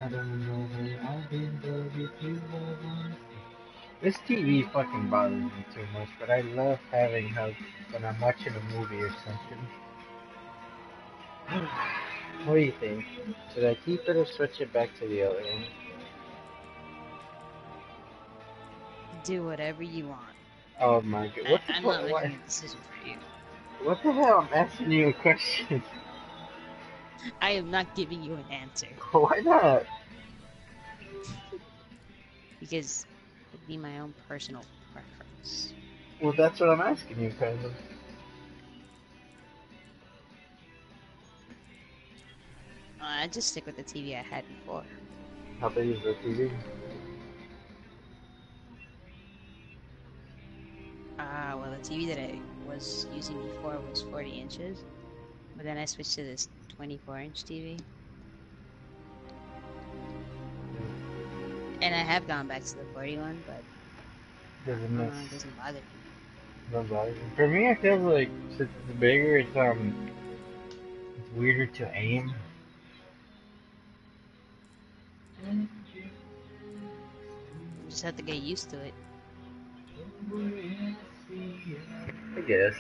I don't know where I've been, but if you ever... This TV fucking bothers me too much, but I love having help when I'm watching a movie or something. What do you think? Should I keep it or switch it back to the other one? Do whatever you want. Oh my god, what the I'm fuck? not making a decision for you. What the hell? I'm asking you a question. I am not giving you an answer Why not? because it'd be my own personal preference. Well, that's what I'm asking you, kind of. I just stick with the TV I had before. How big is the TV? Well, the TV that I was using before was 40 inches, but then I switched to this 24-inch TV. And I have gone back to the 41, but Doesn't I don't miss. know, it doesn't bother me. No bother. For me, I feel like since it's bigger, it's weirder to aim. You just have to get used to it. I guess.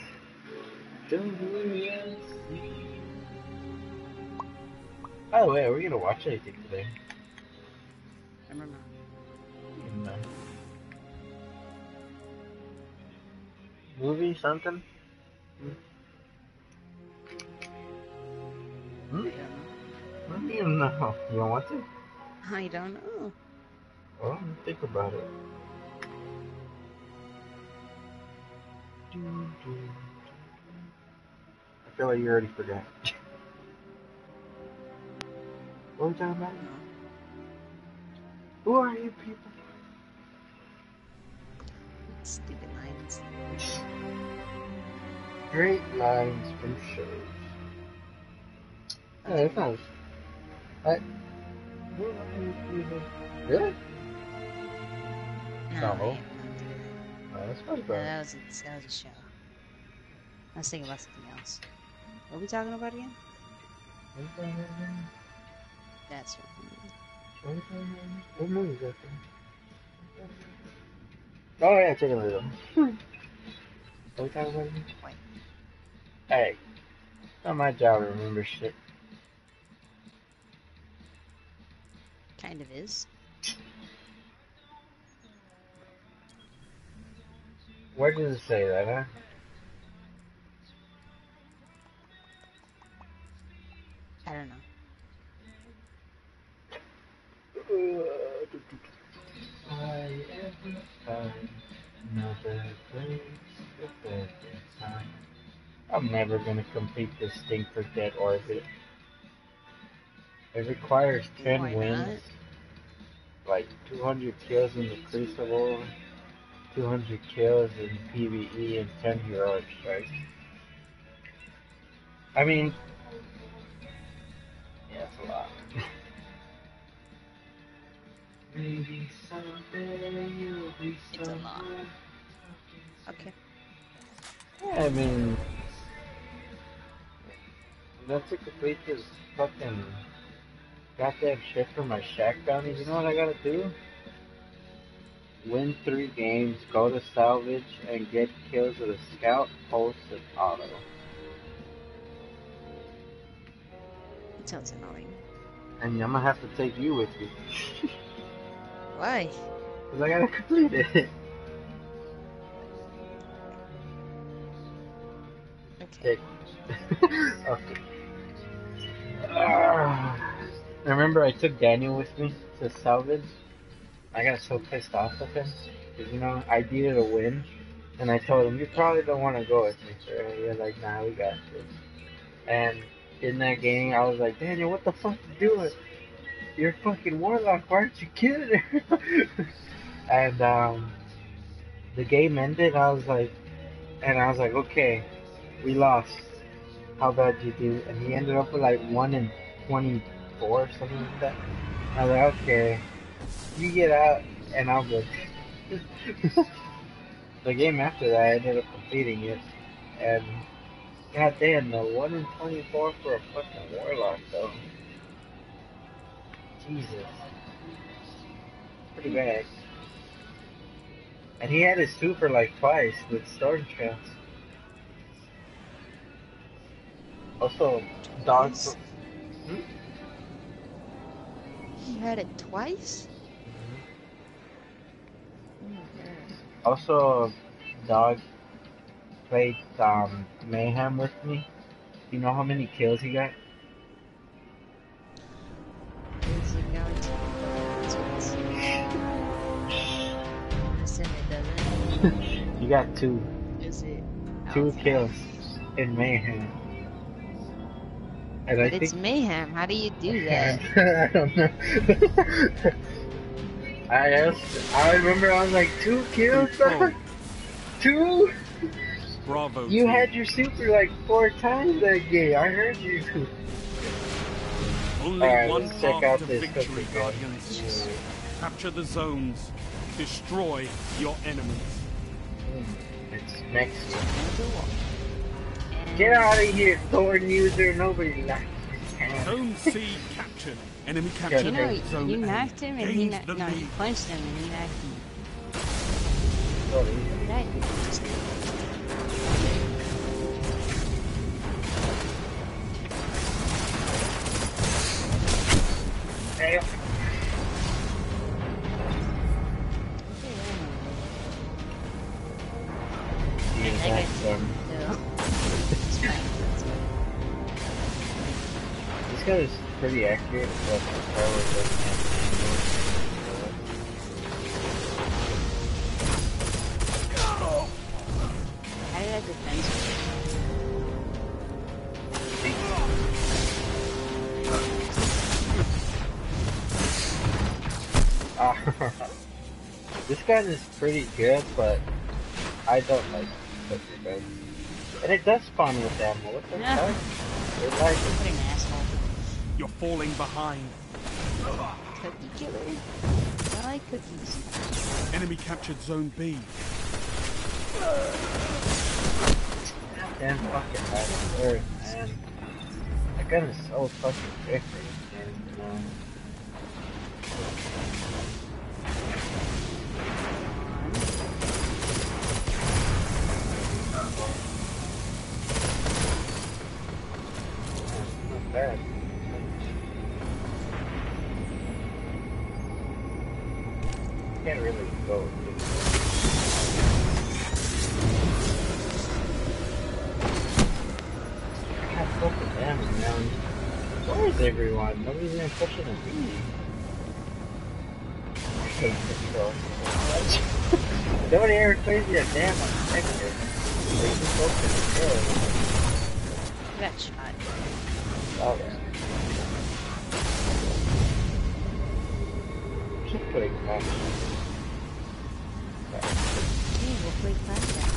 By the way, are we gonna watch anything today? I don't know. No. Movie, something? Hmm? I don't know. What do you know? You don't want to? I don't know. Well, think about it. I feel like you already forgot. What are we talking about? No. Who are you people? Stupid lines. Great lines from shows. Yeah, Okay. it's nice. I, really? No, No. I am not doing that. No, that's much No, better. that was a show. I was thinking about something else. What are we talking about again? That's right. What movie is that from? Oh yeah, Chicken Little. What are we talking about again? Wait, Hey, it's not my job to remember shit. kind of is. Where does it say that, huh? I don't know. I ever find another place, a better time. I'm never gonna complete this thing for Dead Orbit. It requires Why 10 wins, not? like 200 kills in the Crucible, 200 kills in PvE, and 10 heroic strikes. I mean, yeah, it's a lot. Maybe someday you'll be It's a lot. someone. Okay. Yeah, I mean, not to complete this fucking goddamn shit for my shack bounties, you know what I gotta do? Win 3 games, go to salvage, and get kills with a scout, pulse, and auto. It sounds annoying. And I'm gonna have to take you with me. Why? Cause I gotta complete it. Okay. Take. Okay. I remember I took Daniel with me to salvage. I got so pissed off with him. Cause you know, I needed a win. And I told him, you Yeah. probably don't want to go with me, sir. He was like, nah, we got this. And in that game, I was like, Daniel, what the fuck you doing? You're fucking warlock. Why aren't you killing her? And the game ended. I was like, okay, we lost. How bad you do? And he ended up with like 1 in 24 or something like that. I was like, okay, you get out, and I'll go. The game after that, I ended up completing it, and goddamn, the 1 in 24 for a fucking warlock though. Jesus. Pretty bad. And he had his super like twice with storm trails. Also, dog. Twice? Hmm? He had it twice? Mhm. Oh my god. Also, dog played mayhem with me. You know how many kills he got? Does it count to the contents? Listen, it doesn't. He got two. Is it? Two Okay. kills in mayhem. And I But it's think mayhem. How do you do that? I don't know. I remember I was like 2 kills, Control. two. Bravo You team. had your super like 4 times that game. I heard you. Only Alright, one let's check path out to this victory, cookie game. Guardians. Capture the zones. Destroy your enemies. It's Mexico. And Get out of here, Thorn user. Nobody likes this. Zone C captured. Enemy captured. you know, Zone you A. knocked him and he Gained knocked. the No, you lead. punched him and he knocked him. Sorry. What did I do? Damn. Okay, Yeah, I that's, guess. No. It's fine. this guy is pretty accurate, but the power doesn't have How did I defend This gun is pretty good, but I don't like cookie guys. And it does spawn with ammo. What the Yeah. fuck? It like What an asshole. You're falling behind. Cookie killer. I like cookies. Enemy captured Zone B. damn fucking bad word, man. That gun is so fucking different, man. Not bad. Can't really go. I can't focus them, man. Where is everyone? Nobody's even pushing a B. I hate this girl so much. Nobody ever plays the damn objective. They just focus the kill. I got shot. Oh, yeah. Keep putting that. Hey, we'll play flashback.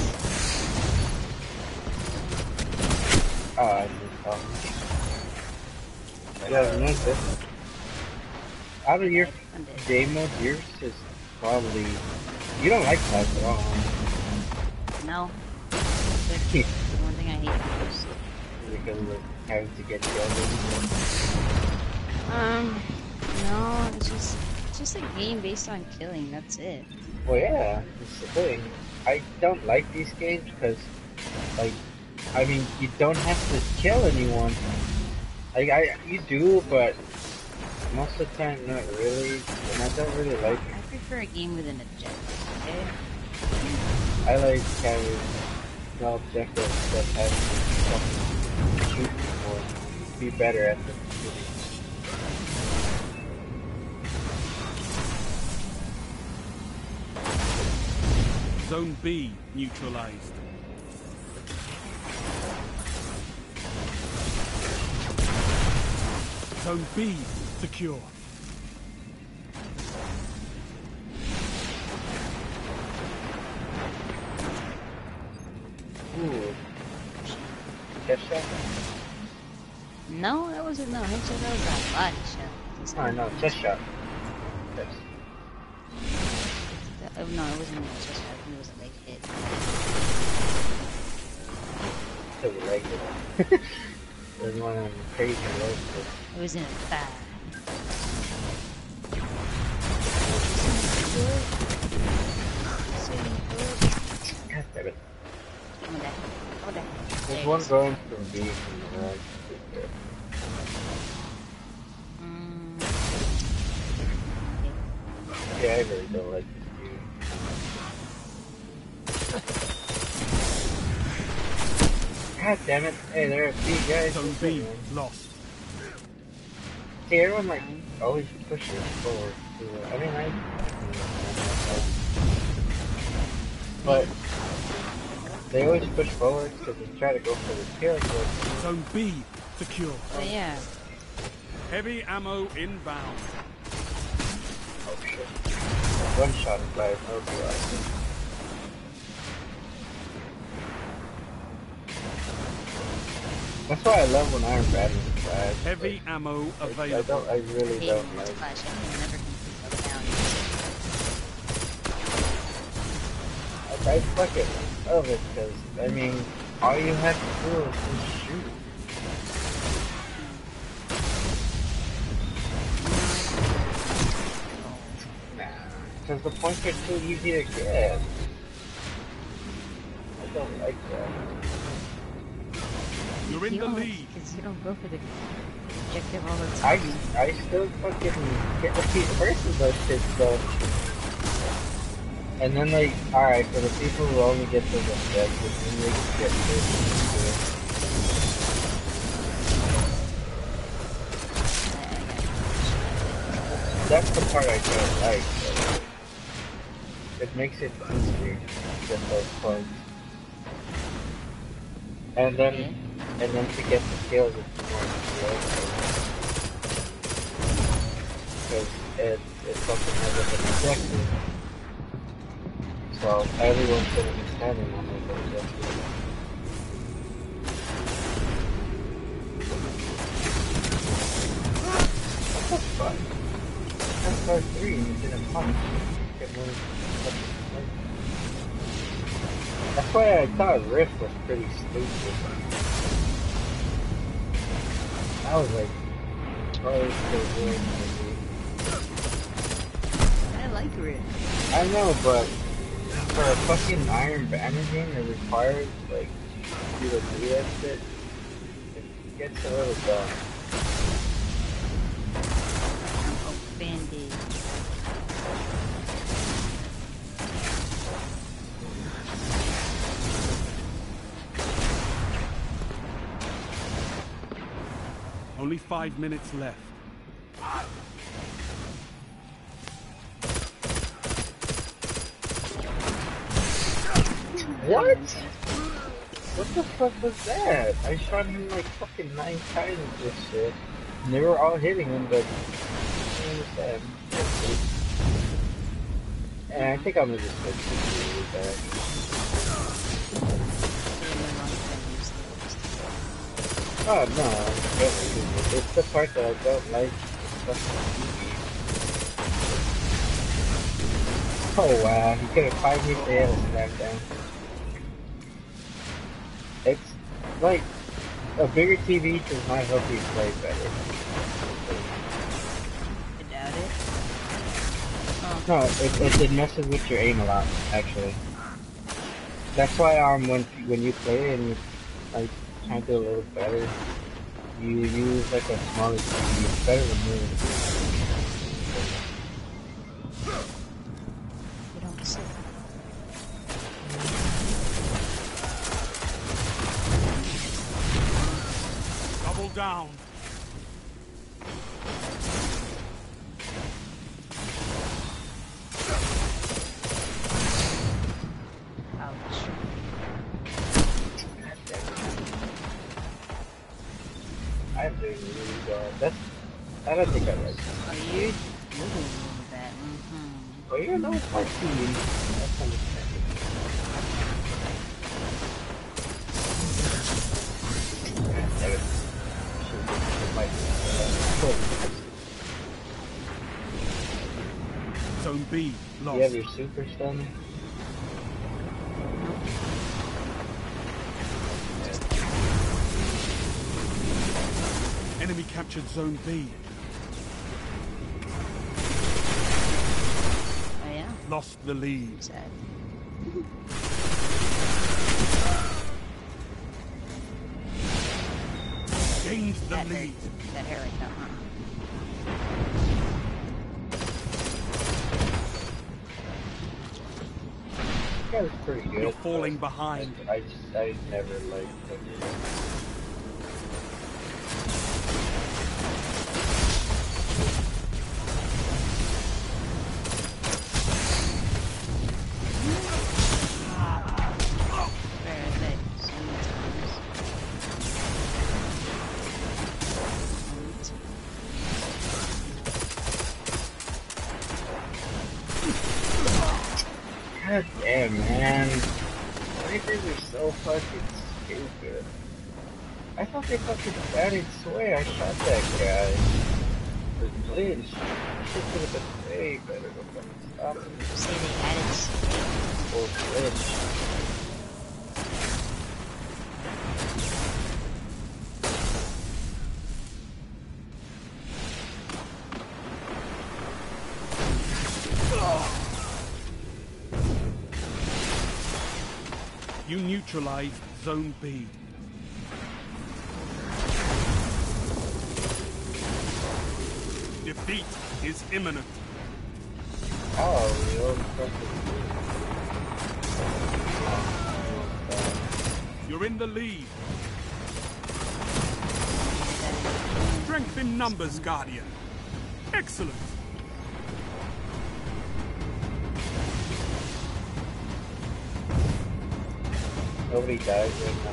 Oh, I see. Yeah, no, this. Out of your game mode, yours is probably. You don't like that at all. No. That's the one thing I hate the most. Because of having to get killed. No, it's just a game based on killing, that's it. Well, yeah, that's the thing. I don't like these games because, like, I mean, you don't have to kill anyone. Like, you do, but most of the time, not really. And I don't really like it. I prefer a game with an objective, okay? I like having no objective that has something to shoot for. Be better at the shooting. Zone B neutralized. Zone B secure. Ooh. Headshot? No, that wasn't no headshot, that was a body shot. Oh, no, chest shot. Yes. Oh, no, it wasn't a chest shot, I think it was a leg hit. So we like it. There's one of them crazy roads. It was in a thigh. one going from B from the right. Yeah, I really don't like this view. God damn it. Hey, there are B guys. Zone B lost. See, everyone like always pushes forward. I mean, but they always push forward because they try to go for the kill. Zone B secure. Oh yeah. Heavy ammo inbound. Oh shit. One shot by no blood. That's why I love when Iron Batman is flash. Heavy ammo available. I really don't like Flash. I can never complete those down. I fucking love it because, I mean, all you have to do is just shoot. Nah, because the points are too easy to get. I don't like that. You're in the lead. Because you don't go for the objective all the time. I still fucking get the piece first of those shit though. And then like, alright, for the people who only get those objectives, then they can get this. That's the part I don't like. It makes it easier to get those points. And then to get the kills, it's more slow. Because it fucking has like an objective. So everyone's gonna be standing on those objectives. What the fuck? That's part 3 and you didn't punch. That's why I thought Rift was pretty stupid. I was like, oh, it's so good. I like Rift. I know, but for a fucking Iron Banner game that requires, like, you to do that shit, it gets a little dumb. Offended. Only 5 minutes left. What? What the fuck was that? I shot him like fucking 9 times with this shit. And they were all hitting him, but I don't understand. And I think I'm gonna just switch to that. Oh no, it's the part that I don't like. Oh wow, he could have 5 meters ahead and snapped down. It's like a bigger TV does not help you play better. I doubt it. Oh. No, it messes with your aim a lot, actually. That's why when you play and you like try to do a little better, you use like a smaller TV. It's better to move. You don't sit. Double down. Ouch. I think I don't think I like it. Oh, you're living with that. Mm-hmm. Well, you know, it's my team. That's understandable. Zone B lost. You have your super stun? Enemy captured Zone B. Oh yeah? Lost the lead. Sad. defend the That lead. hurt. That hurt like that, huh? That was pretty good. You're falling behind. I never liked it. God damn, man. Snipers are so fucking stupid. I thought they fucking added sway. I shot that guy. The glitch. Shit could have been way better to fucking stop him. Say they added sway. Or glitch. You neutralized Zone B. Defeat is imminent. Oh, real fucking. You're in the lead. Strength in numbers, Guardian. Excellent. Nobody dies right now.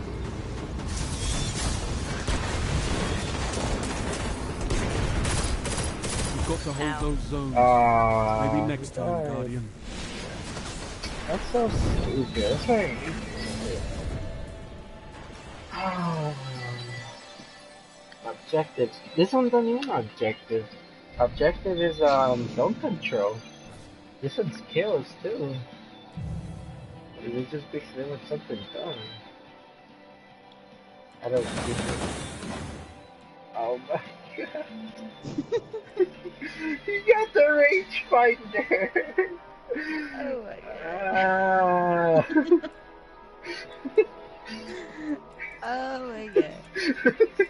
You've got to hold those zones. Maybe next time, God. Guardian. That's so stupid. That's why I hate this shit. Objectives. This one's not even objective. Objective is zone control. This one's kills too. It just be doing something dumb. I don't see it. Oh my god. You got the rage finder! Oh my god. Oh my god.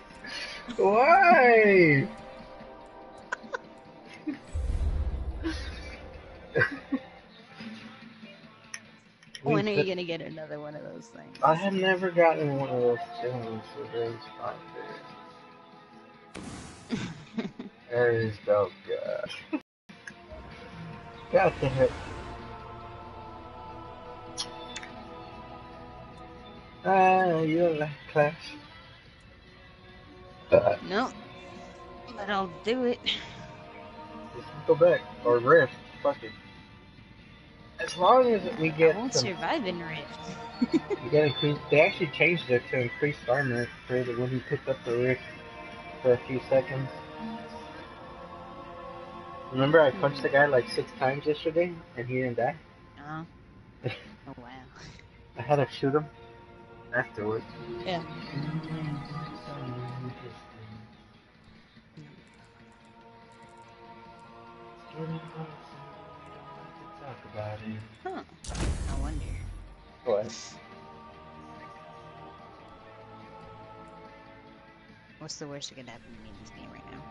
Why? When are you gonna get another one of those things? I have never gotten one of those things with rage finder. There is no god. God damn it. You don't like Clash? No. But I'll do it. Just go back. Or Rift. Fuck it. As long as we get I won't some, survive in Rift. you get increased. They actually changed it to increased armor for the, when you pick up the Rift for a few seconds. Remember I punched the guy like 6 times yesterday and he didn't die? Oh. Oh wow. I had to shoot him afterwards. Yeah. Talk about it. Huh. I wonder. What? What's the worst that could happen to me in this game right now?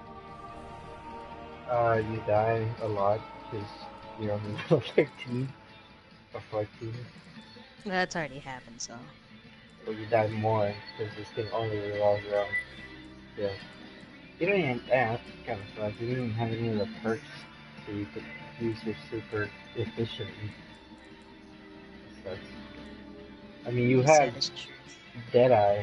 You die a lot because you're only level 13 or 14. That's already happened, so. Or you die more because this thing only revolves around. Yeah. You don't even have kind of sucks. You don't even have any of the perks so you could use your super efficiently. It sucks. I mean, you have Deadeye.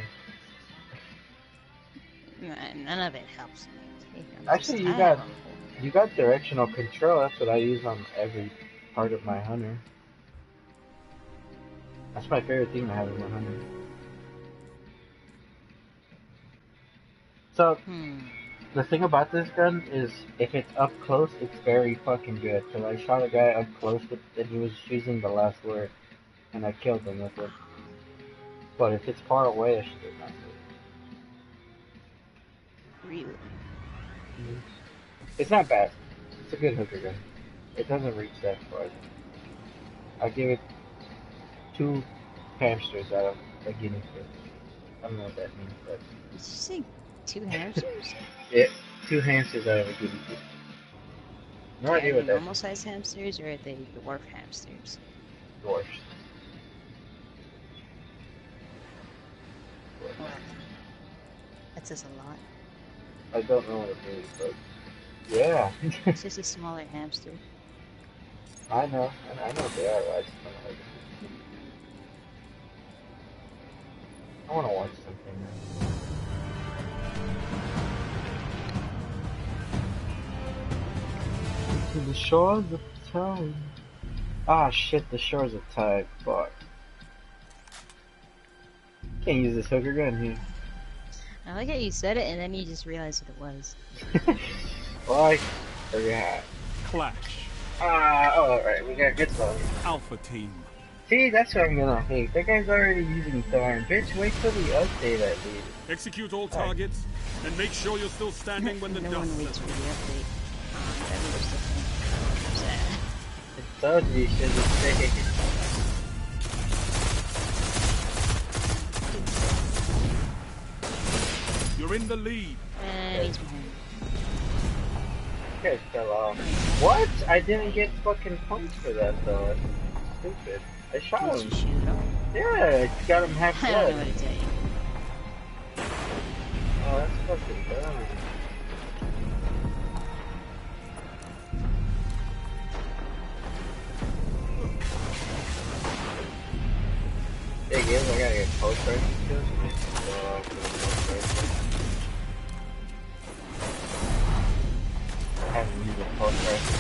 None of it helps me. Actually, you got directional control. That's what I use on every part of my hunter. That's my favorite thing to have in my hunter. So, the thing about this gun is, if it's up close, it's very fucking good. Cause I shot a guy up close with, and he was using the last word, and I killed him with it. But if it's far away, it's still not good. Really? It's not bad. It's a good hooker gun. It doesn't reach that far. I give it 2 hamsters out of a guinea pig. I don't know what that means, but... Did you say 2 hamsters? Yeah, 2 hamsters out of a guinea pig. No Okay, idea are what they that normal sized hamsters or are they dwarf hamsters? dwarfs. Well, that says a lot. I don't know what it means, but yeah. It's just a smaller hamster. I know what they are. I just don't like them. I want to watch something now. To the shores of time. Ah, shit, the shores of time. Fuck. Can't use this hooker gun here. I like how you said it and then you just realized what it was. Well, I forgot. Clash. Alright, we got good stuff. Alpha team. See, that's what I'm gonna hate. That guy's already using Thorn. Bitch, wait till the update at least. Execute all targets, and make sure you're still standing when the no dust one waits for settles. the update. That was different. Sad. I told you should have stayed. You're in the lead. And he's behind. Okay, fell off. What? I didn't get fucking points for that though. That's stupid. I shot Did him. you shoot him? Yeah, I got him half I don't know blood. what to tell you. Oh, that's fucking dumb. Hey, Gibbs, I gotta get post-rifle kills. I haven't used a post-rifle.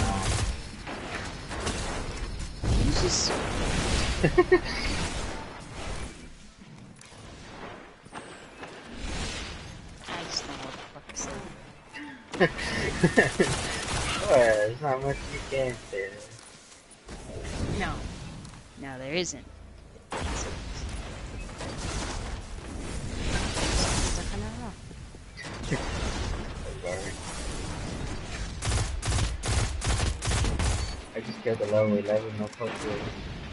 You just... I just don't know what the fuck to say. Well, there's not much you can say there. No. No, there isn't. Stuck on that rock. Sorry. I just got the level 11, no post-rifle.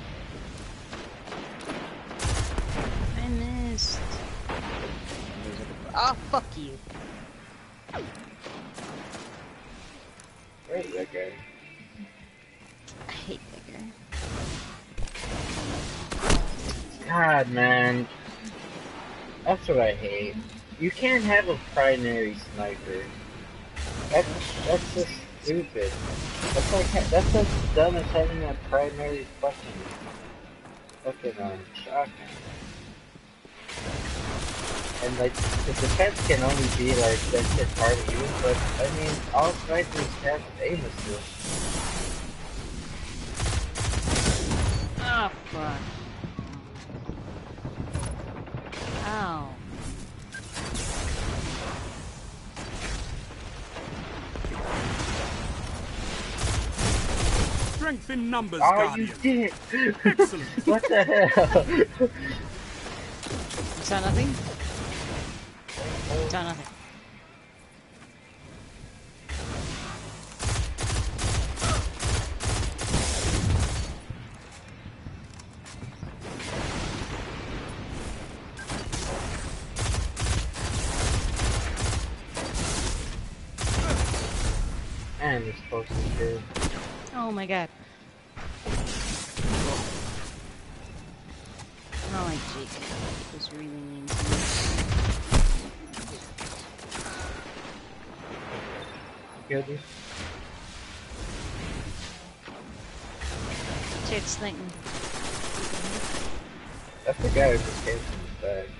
I missed. Oh, fuck you. Wait, that guy. I hate that guy. God, man. That's what I hate. You can't have a primary sniper. That's just stupid. That's as dumb as having a primary fucking shotgun. And like the defense can only be like that's just hard to use, but I mean all snipers have aim assist. Oh, fuck. Ow. Strength in numbers, Oh, Guardian. you did! Excellent. What the hell? You saw nothing? You saw nothing. Man, this supposed to be good. Oh my god. I don't like Jake. Jake was really mean to me. Killed you? Jake's thinking. That's the guy who just came from the back.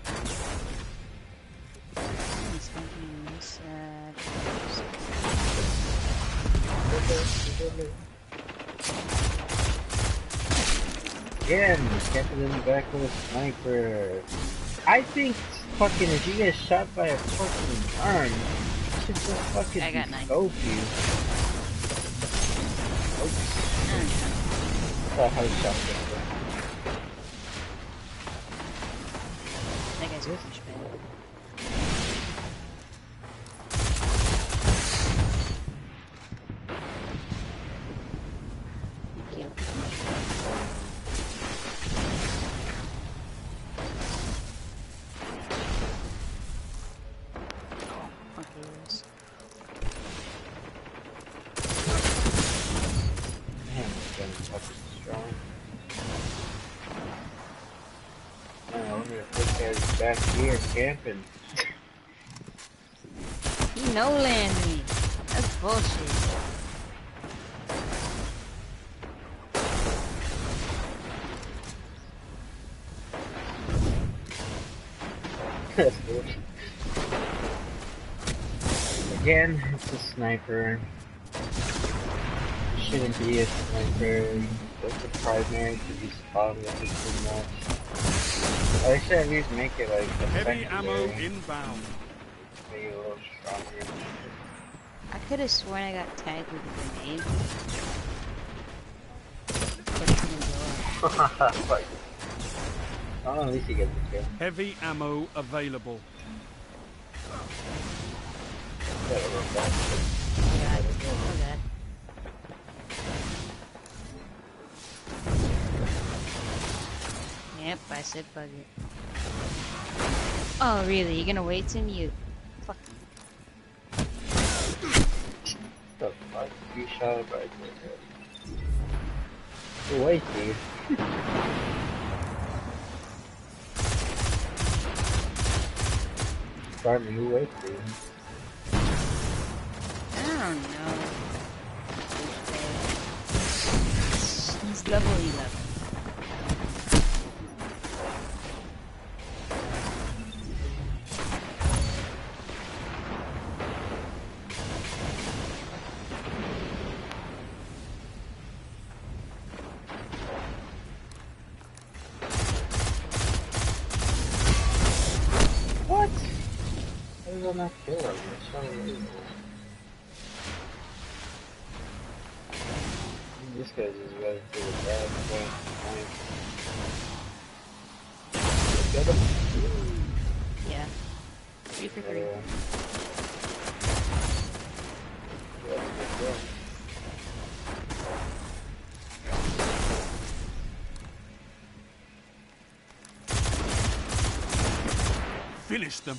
He's thinking sad. Again, kept it in the back with a sniper. I think fucking if you get shot by a fucking arm, you should just fucking I got 9. scope you. Oops. That's how shot this guy. That guy's a douchebag. Thank you. back here camping. He no-landed me. That's bullshit. That's bullshit. Again, it's a sniper. Shouldn't be a sniper. That's a primary to be spawned with it too much. I should at least make it like a Heavy secondary. ammo inbound. Maybe a little stronger. I could have sworn I got tagged with a grenade. Like, oh, at least you get the kill. Heavy ammo available. Better look back. God. Yep, I said bug it. Oh, really? You're gonna wait till mute? Fuck. The fuck? You shot it right there. Wait, dude. Starting who waits, dude? I don't know. He's level 11. What? How did I not kill him? It's so unbelievable. This guy's just running through the bad point. Get him? Yeah. 3 for 3. Finish them.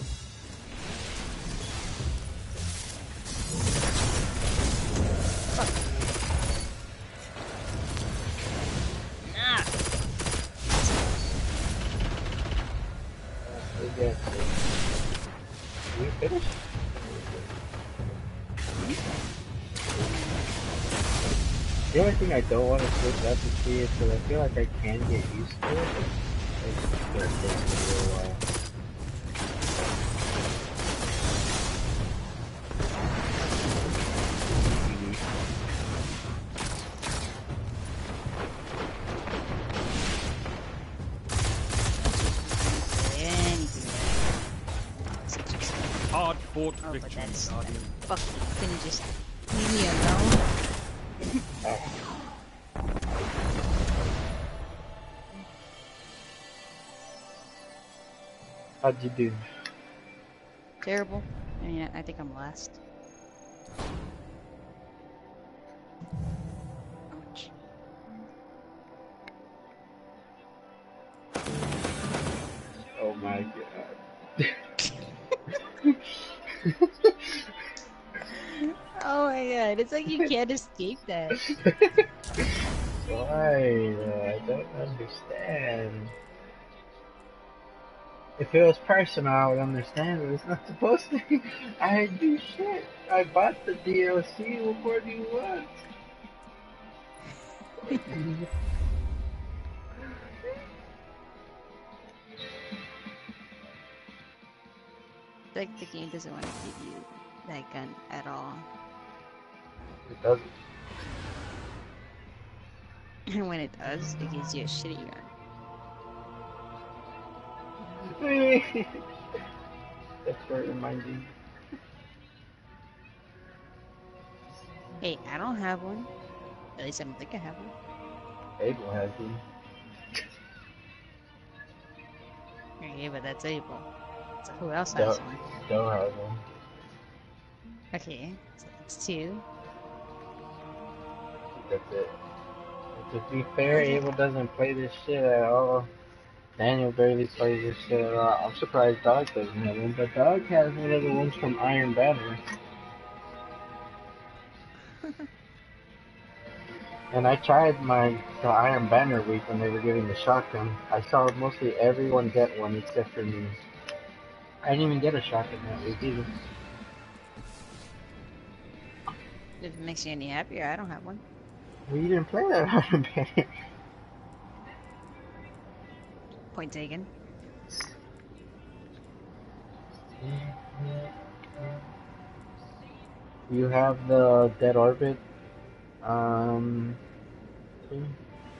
We finished? The only thing I don't want to switch up to see is because I feel like I can get used to it. It's just going to take me a little while. Hard fought Oh, but victory, that's Guardian. fuck you. Couldn't just leave me alone. How'd you do? Terrible. I mean, I think I'm last. Ouch. Oh my god. Oh my god, it's like you can't escape that. Why? I don't understand. If it was personal, I would understand, but it's not supposed to be. I didn't do shit. I bought the DLC. What more do you want? Like the game doesn't want to give you that gun at all. It doesn't. And when it does, it gives you a shitty gun. That's what it reminds me. Hey, I don't have one. At least I don't think I have one. Abel has one. Okay, but that's Abel. So who else has Don't, one? don't have one. Okay, so that's 2. That's it. To be fair, Abel doesn't play this shit at all. Daniel barely plays this shit at all. I'm surprised Dog doesn't have one, but Dog has one of the ones from Iron Banner. And I tried the Iron Banner week when they were giving the shotgun. I saw mostly everyone get one except for me. I didn't even get a shotgun that week either. If it makes you any happier, I don't have one. Well, you didn't play that hard, man. Point taken. You have the Dead Orbit thing?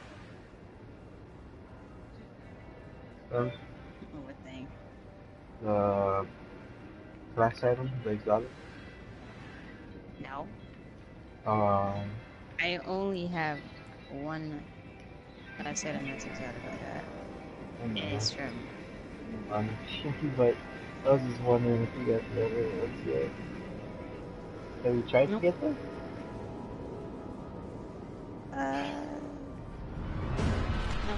What thing? The class item, the exotic? No. Um, I only have one class item that's exotic like that. And it's from... but I was just wondering if you got the other ones yet. Have you tried to get them? No.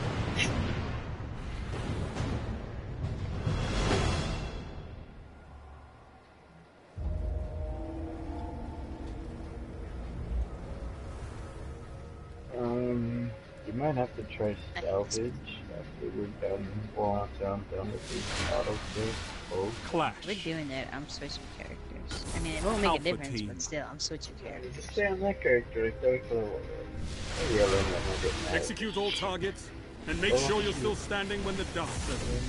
You might have to try salvage after we're done. Well, after I'm done with the auto kill. Oh. Clash. We're doing that. I'm switching characters. I mean, it won't make a difference, but still, I'm switching characters. Just stay on that character. Execute all targets, and make sure you're still standing when the dust settles.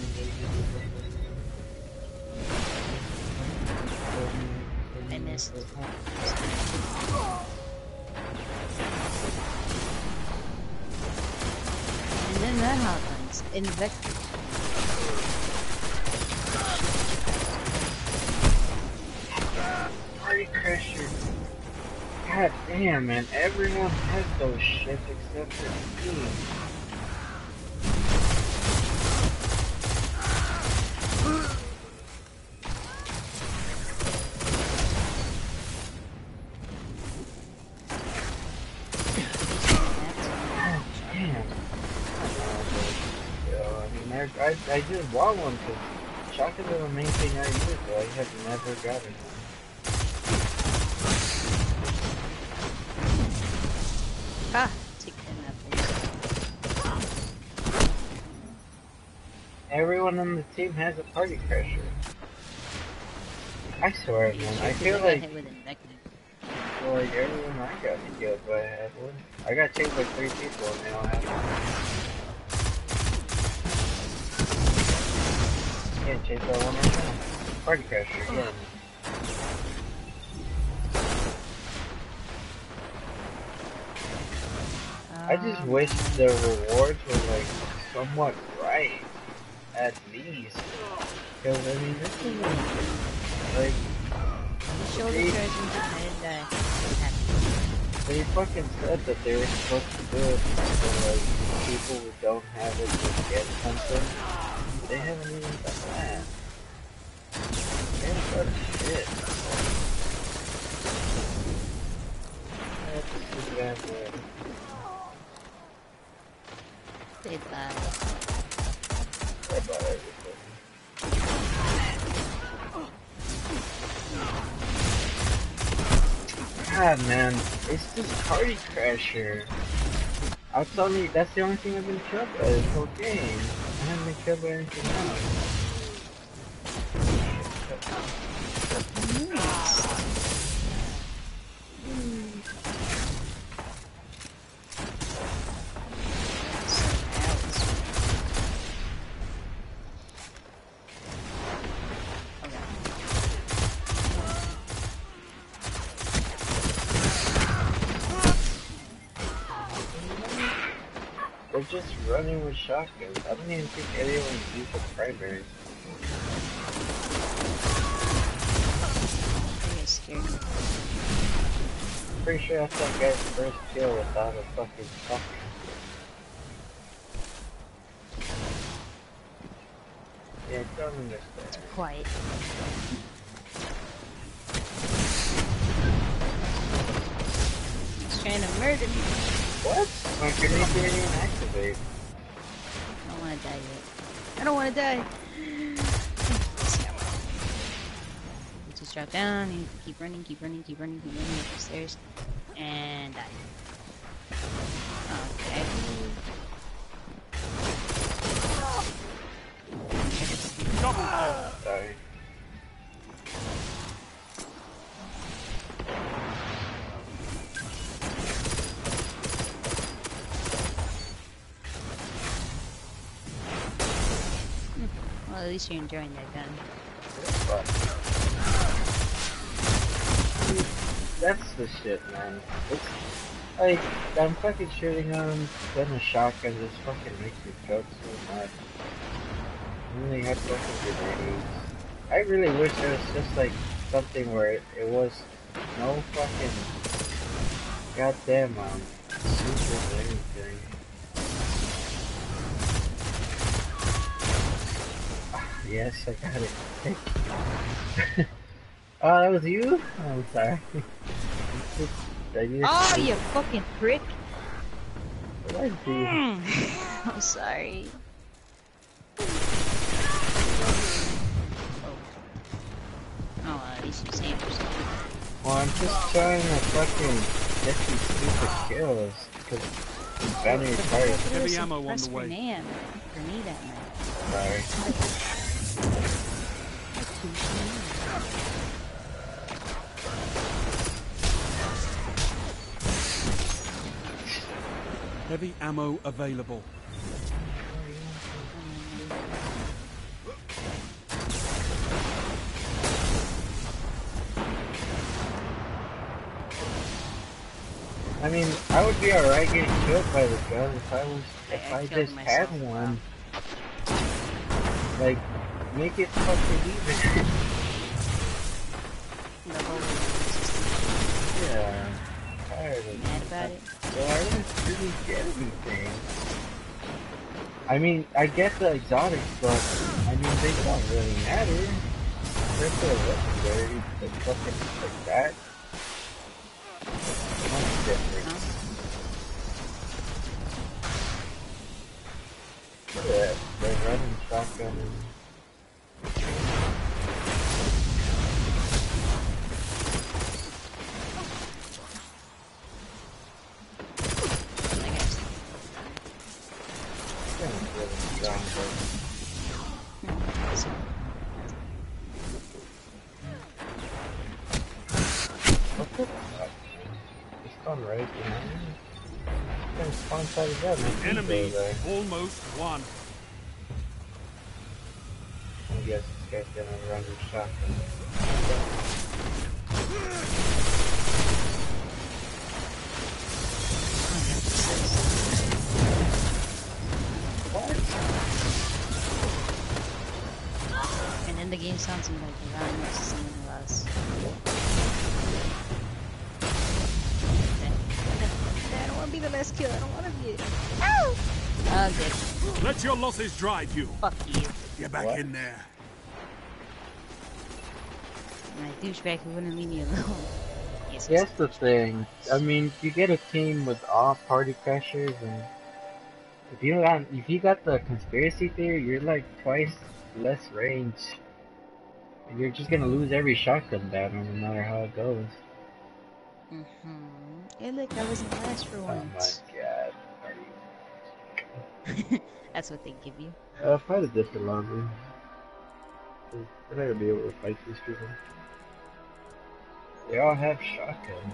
I missed. And then that happens. Invector. Party Crasher. God damn, man. Everyone has those shit except for me. I just bought one because shotguns are the main thing I use, but I have never gotten one. Ah, take that apple. Everyone on the team has a party crasher. I swear, man. I feel like everyone I got killed by had one. I got chased by 3 people and they all had one. Can't chase that one right now. Party crasher again. I just wish the rewards were like somewhat right, at least. Because I mean, this is like they fucking said that they were supposed to do it for like people who don't have it to get something. They haven't even done that. They're such shit. That's just bad way. They lied. They bought everything. God, man, it's just Party Crasher. I'll tell you, that's the only thing I've been killed by this whole game. I haven't been killed by anything else. They're just running with shotguns. I don't even think anyone's used the primaries. I get scared. Pretty sure that's that guy's first kill without a fucking shotgun. Yeah, don't understand. It's quiet. He's trying to murder me. What? My grenade didn't even activate. I don't want to die yet. I don't want to die. You just drop down and keep running, keep running, keep running, keep running up the stairs. And die. Okay. Double kill. Sorry. Well, at least you're enjoying that gun. But that's the shit, man. It's like I'm fucking shooting them, then a shotgun just fucking makes me choke so much. And then they had fucking grenades. I really wish there was just like something where it was no fucking goddamn super or anything. Yes, I got it. Oh, that was you? Oh, I'm sorry. Oh, you fucking prick! What did I do? I'm sorry. Oh, at least you saved yourself. Well, I'm just trying to fucking get these stupid kills because the banner requires Heavy ammo on the way. Grenade at me. Sorry. Heavy ammo available. I mean, I would be alright getting killed by the gun if I just had one. Like, make it fucking even. Yeah, I'm tired of Mad about it? Well, I didn't really get anything. I mean, I get the exotics, but I mean, they don't really matter. They're still legendary, but fucking like that. Much different. Look at that. They're running shotgun and... What the fuck? It's gone right behind me. It's spawn side of that. Enemy almost won. I guess this guy's gonna run his shotgun. What? And then the game sounds like you're running next to someone else. I don't want to be the last kill. I don't want to be it. Ow! Okay. Let your losses drive you. Fuck you. Get back in there. My douchebag who wouldn't leave me alone. Yes, That's the thing. I mean, you get a team with all party crashers, and if you got the conspiracy theory, you're like twice less range. You're just gonna lose every shotgun battle, no matter how it goes. Hey, look, I wasn't last for once. Oh my god. That's what they give you. Fight a different lobby. We're not gonna be able to fight these people. They all have shotguns.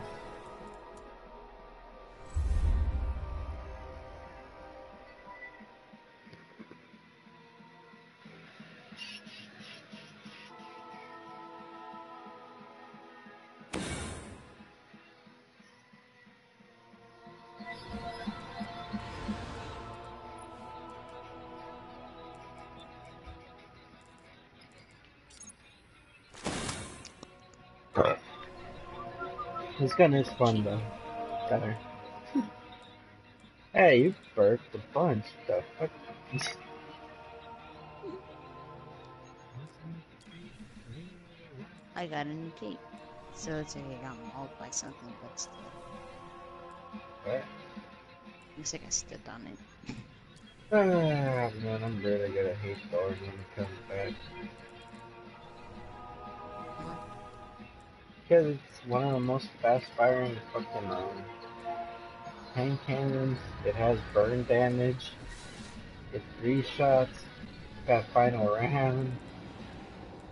This gun is fun though. Better. Hey, you burped a bunch. The fuck? I got a new cape. So it's like I got mauled by something, but still. What? Looks like I stepped on it. Ah, man, I'm really gonna hate Thor when he comes back. What? Because it's one of the most fast-firing fucking hand cannons. It has burn damage. It's 3 shots. Got final round.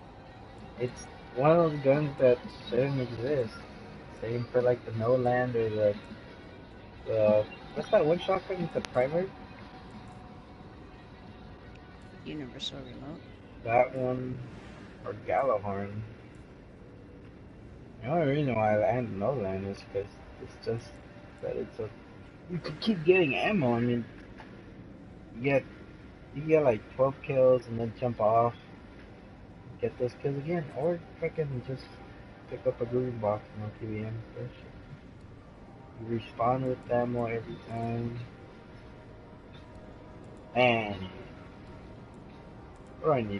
It's one of those guns that shouldn't exist. Same for like the No Land or the what's that one shotgun with the primary? Universal remote. That one or Gallahorn. The only reason why I land No Land is because it's just that it's a you can keep getting ammo. I mean, you get you get like 12 kills and then jump off, get those kills again, or freaking just pick up a green box and I'll give you ammo for that shit. You respawn with ammo every time. And what do I need?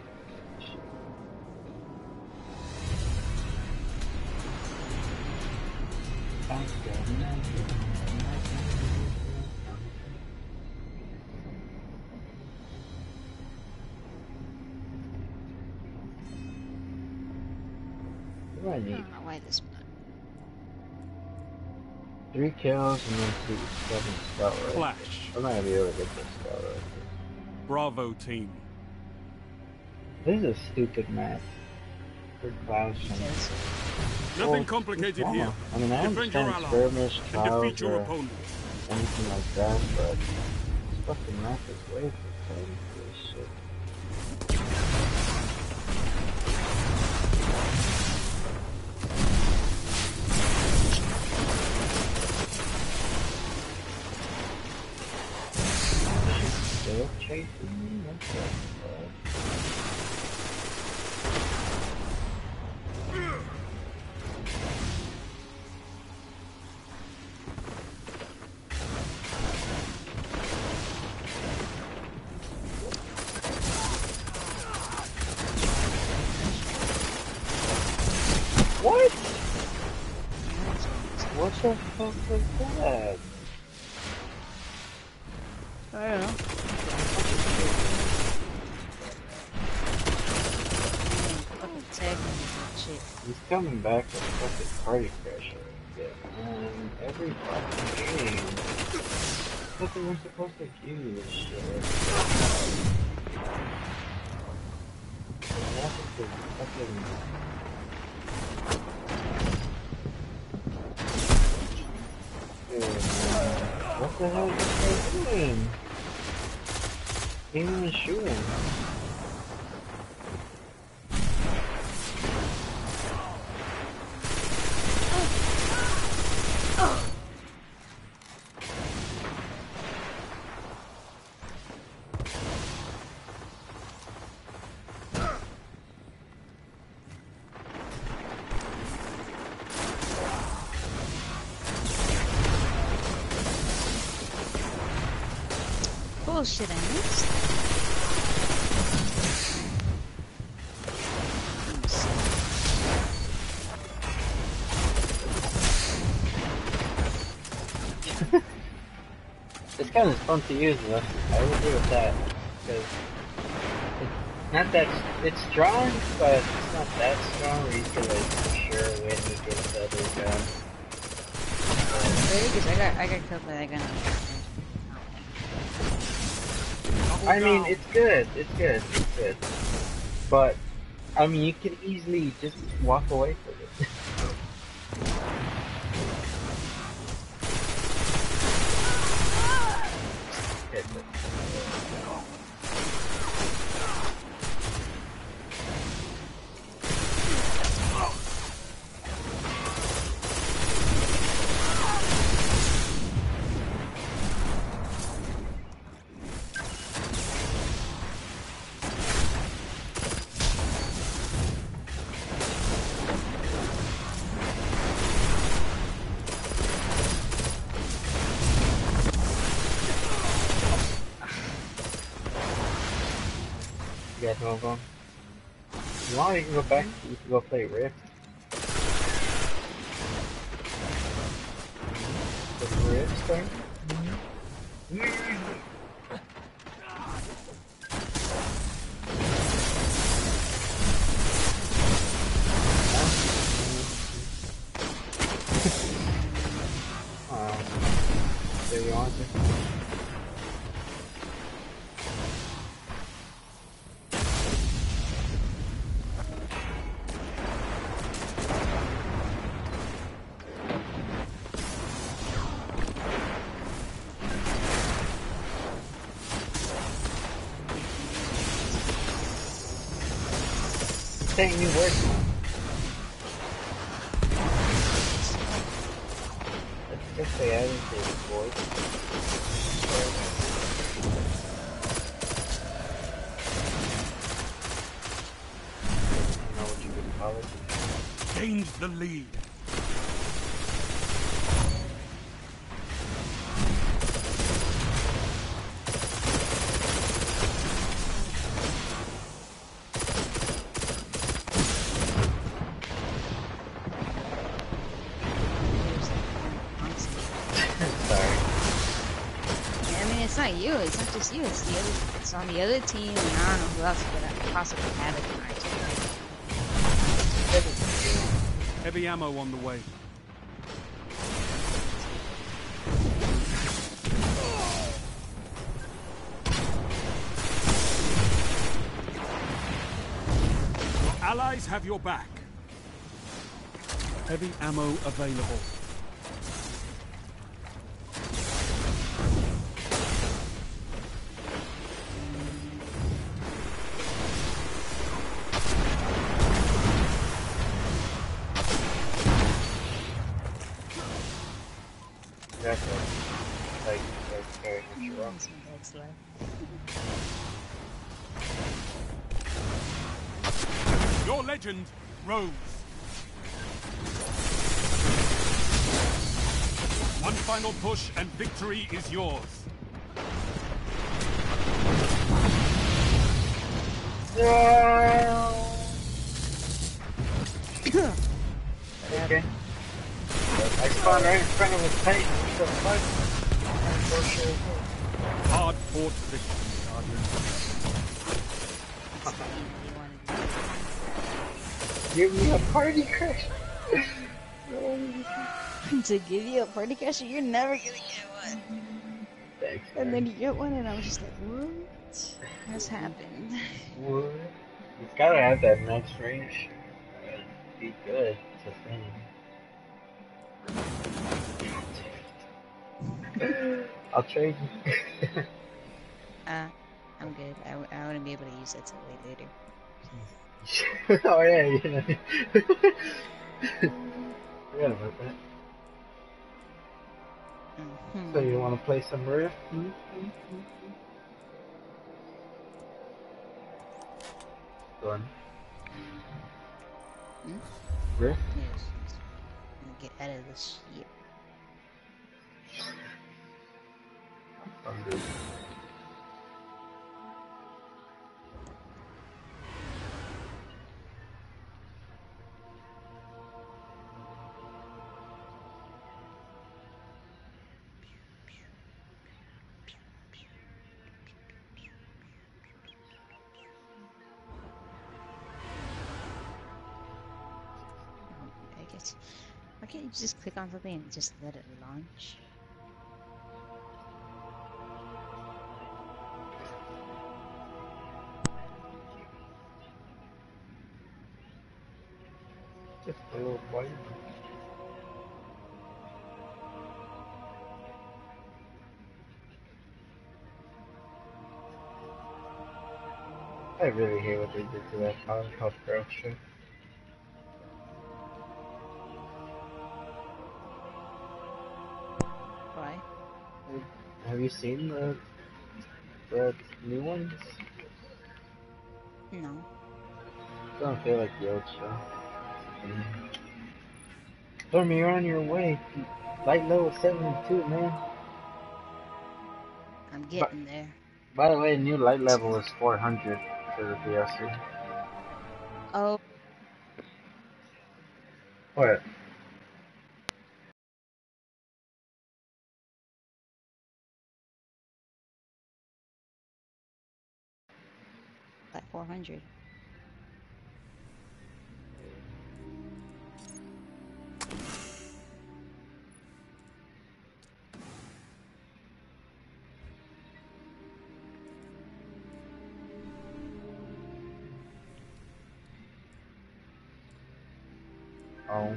What do I I need? don't know why this. 3 kills and then 7 scout rifles. Clash. I'm not gonna be able to get this scout rifle. Bravo team. This is a stupid map. For Clash. Because Nothing complicated here. I mean, I Defend your understand ally skirmish, and trials, defeat your or opponent. anything like that, but this fucking map is way too tiny for this shit. Still chasing me? What the fuck? What? What the fuck was that? I don't know. Fucking tag me and shit. He's coming back with fucking party crasher. Yeah, man. Every fucking game. I thought they weren't supposed to give you this shit. What happened to fucking... Dude, man. What the hell is this guy doing? Can't even shoot him. Bullshit, I missed. This gun is fun to use though. I will agree with that. Because it's not that it's strong, but it's not that strong where you can like for sure win against the other gun. Really? Because I got killed by that gun. I mean, it's good. It's good. It's good. But I mean, you can easily just walk away from it. Hit it. You guys wanna go? You want, you can go back. You can go play Rift. The Rift thing? Do you want to? ain't me working. Let's just say I didn't say it, boy. I don't know what you would call it. Gained the lead. Sorry. I mean, it's not you. It's not just you. It's the other. It's on the other team, and I don't know who else could possibly have it in our team. Heavy ammo on the way. Your allies have your back. Heavy ammo available. That's like carrying what you're wrong. Some bugs left. Your legend rose. One final push and victory is yours. No. Okay. I spawned right in front of his tank. What the fuck? Hard fought victory, Guardian. Give me a party crash. To give you a party crasher, you're never gonna get one. Thanks, And man. then you get one, and I'm just like, what has happened? What? It's gotta have that max range. Be good to thing. I'll trade you. I'm good. I wouldn't be able to use that till way later. Oh yeah, you know. Forgot about that. So you want to play some Rift? Go on. Rift? Yes. I'm gonna get out of this shit. I'm good. I guess. Why can't you just click on something and just let it launch? Just a little boy. I really hate what they did to that Powerhouse Girl shit. Why? Have you seen the new ones? No. Don't feel like the old show. Stormy, you're on your way. Light level 72, man. I'm getting there. By the way, new light level is 400 for the DLC. Oh. What? Like 400. Oh.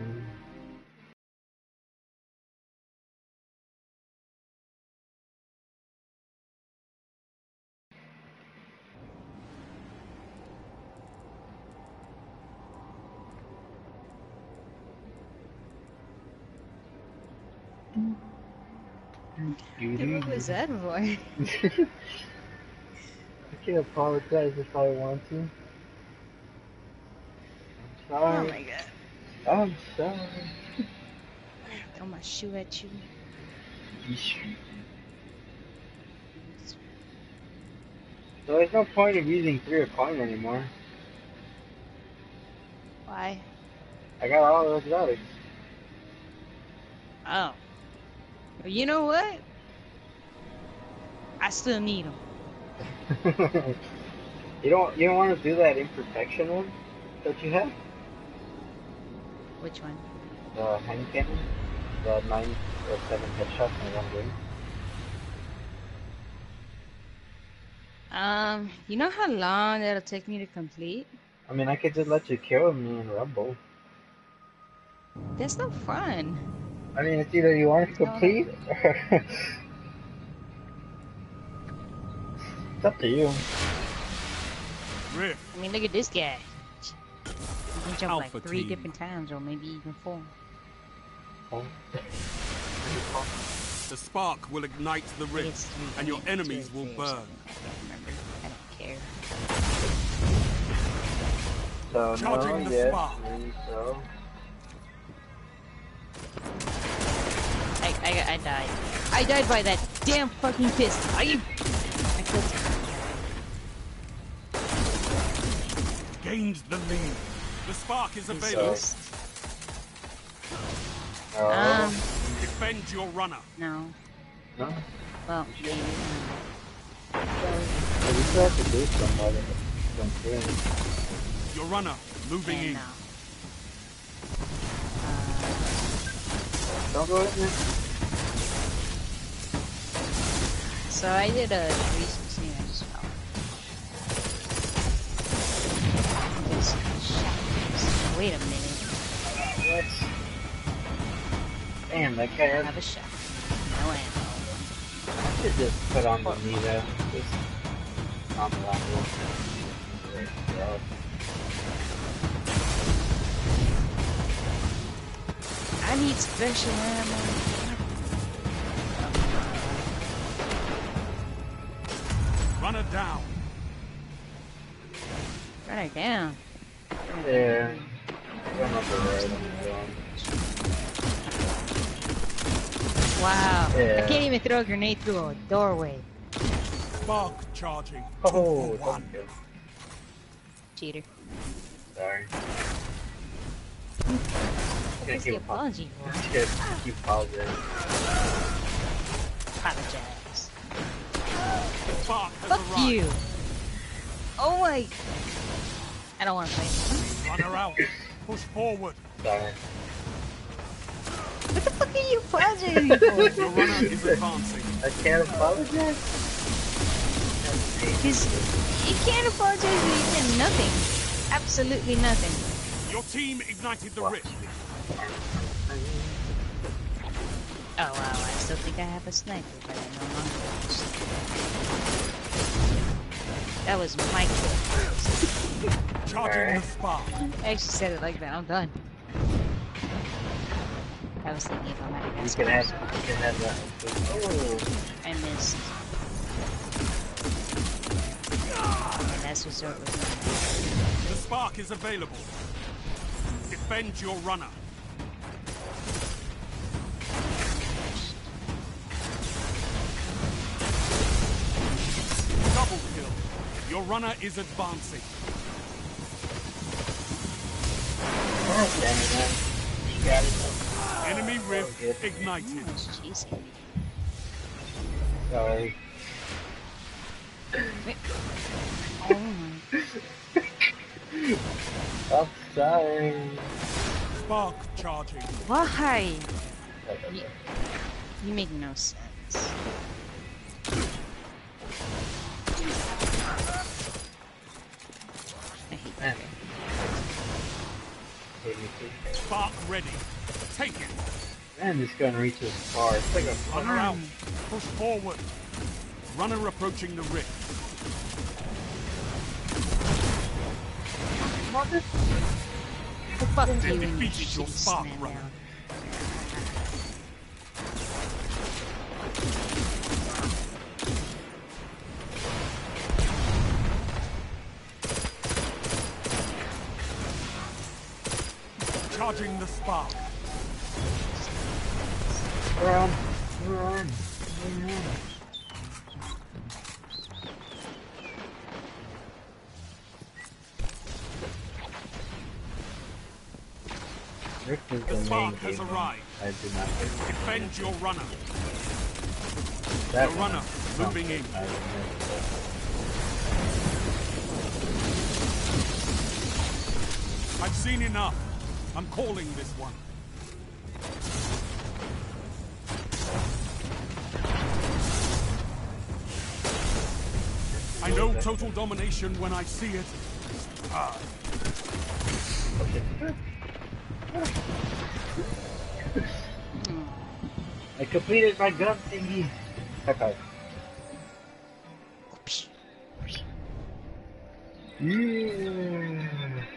What was that for? I can apologize if I want to. I'm Oh sorry. my god. I'm sorry. Throw my shoe at you. So there's no point of using 3 or coin anymore. Why? I got all the exotics. Oh. Well, you know what? I still need them. you don't want to do that imperfection one that you have? Which one? The hand cannon? The 9 or 7 headshots in one game? You know how long that'll take me to complete? I mean, I could just let you kill me in Rumble. That's no fun. I mean, it's either you want to complete or... It's up to you. Rift. I mean, look at this guy. He can jump Alpha like 3 team. different times, or maybe even 4. Oh. The spark will ignite the rift, and your enemies will burn. I can't remember. I don't care. So, Charging no, the yes, spark. maybe so. I died. I died by that damn fucking pistol. Are you? I killed him. Gained the lead. The spark is available. Resist. Oh. Defend your runner. No. No? Well, maybe. But you still have to do something. Your runner moving in. No. Don't go in there. So I did a 360 and I just fell. Wait a minute. What? Damn, that guy I had... have a shot. No ammo. I should just put on the Nita. Just on the level. I need special ammo. Runner down. Run her down. Yeah. Run up the right on the ground. Wow. Yeah. I can't even throw a grenade through a doorway. Spark charging. Oh, 2 for 1. thank you. Cheater. Sorry. What's the apology for? Keep pausing. Apologize. Spark has Fuck arrived. you. Oh my. I don't want to fight. Runner out. Push forward. Sorry. What the fuck are you apologizing for? Your runner is advancing. I can't apologize. Because you can't apologize when you did nothing. Absolutely nothing. Your team ignited the rift. Oh wow, I still think I have a sniper, but I no longer have a sniper. That was my kill. Charging the spark. I actually said it like that. I'm done. I was thinking if I'm at a You gas can have that. Oh. I missed. And that's what sort was The spark is available. Defend your runner. Double kill. Your runner is advancing. God damn it, man. You got it. Enemy rift ignited. Oh, it's cheesy. Sorry. Oh my. I'm sorry. Spark charging. Why? You make no sense. I hate that. Man. Hate me too. Spark ready. Take it. Man, this gun reaches far. It's like a Runner out. Push forward. Runner approaching the rift. Fuck you and defeated your shitty spark snap runner. down. Charging the spark. Run, run, run. This is The the main spark has game. arrived. I do not Defend your runner. that The runner moving in. I don't I've seen enough. I'm calling this one. I know total domination when I see it. Ah, I completed my gun thingy. Okay. Yeah.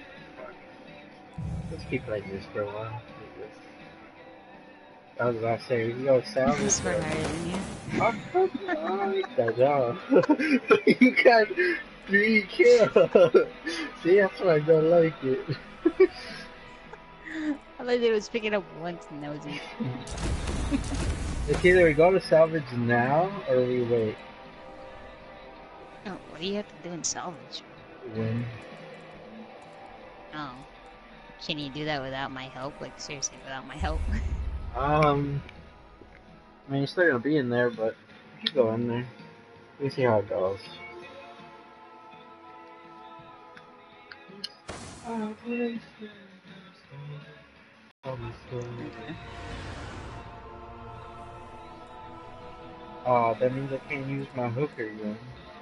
Let's keep like this for a while. I was about to say, we can go salvage. This one harder than you. I'm fucking alright, though. You got 3 kills. See, that's why I don't like it. I thought it was picking up once and that was it. It's either we go to salvage now or we wait. Oh, what do you have to do in salvage? Win. Oh. Can you do that without my help? Like, seriously, without my help? I mean, you're still gonna be in there, but you can go in there. We see how it goes. Oh, that means I can't use my hooker gun.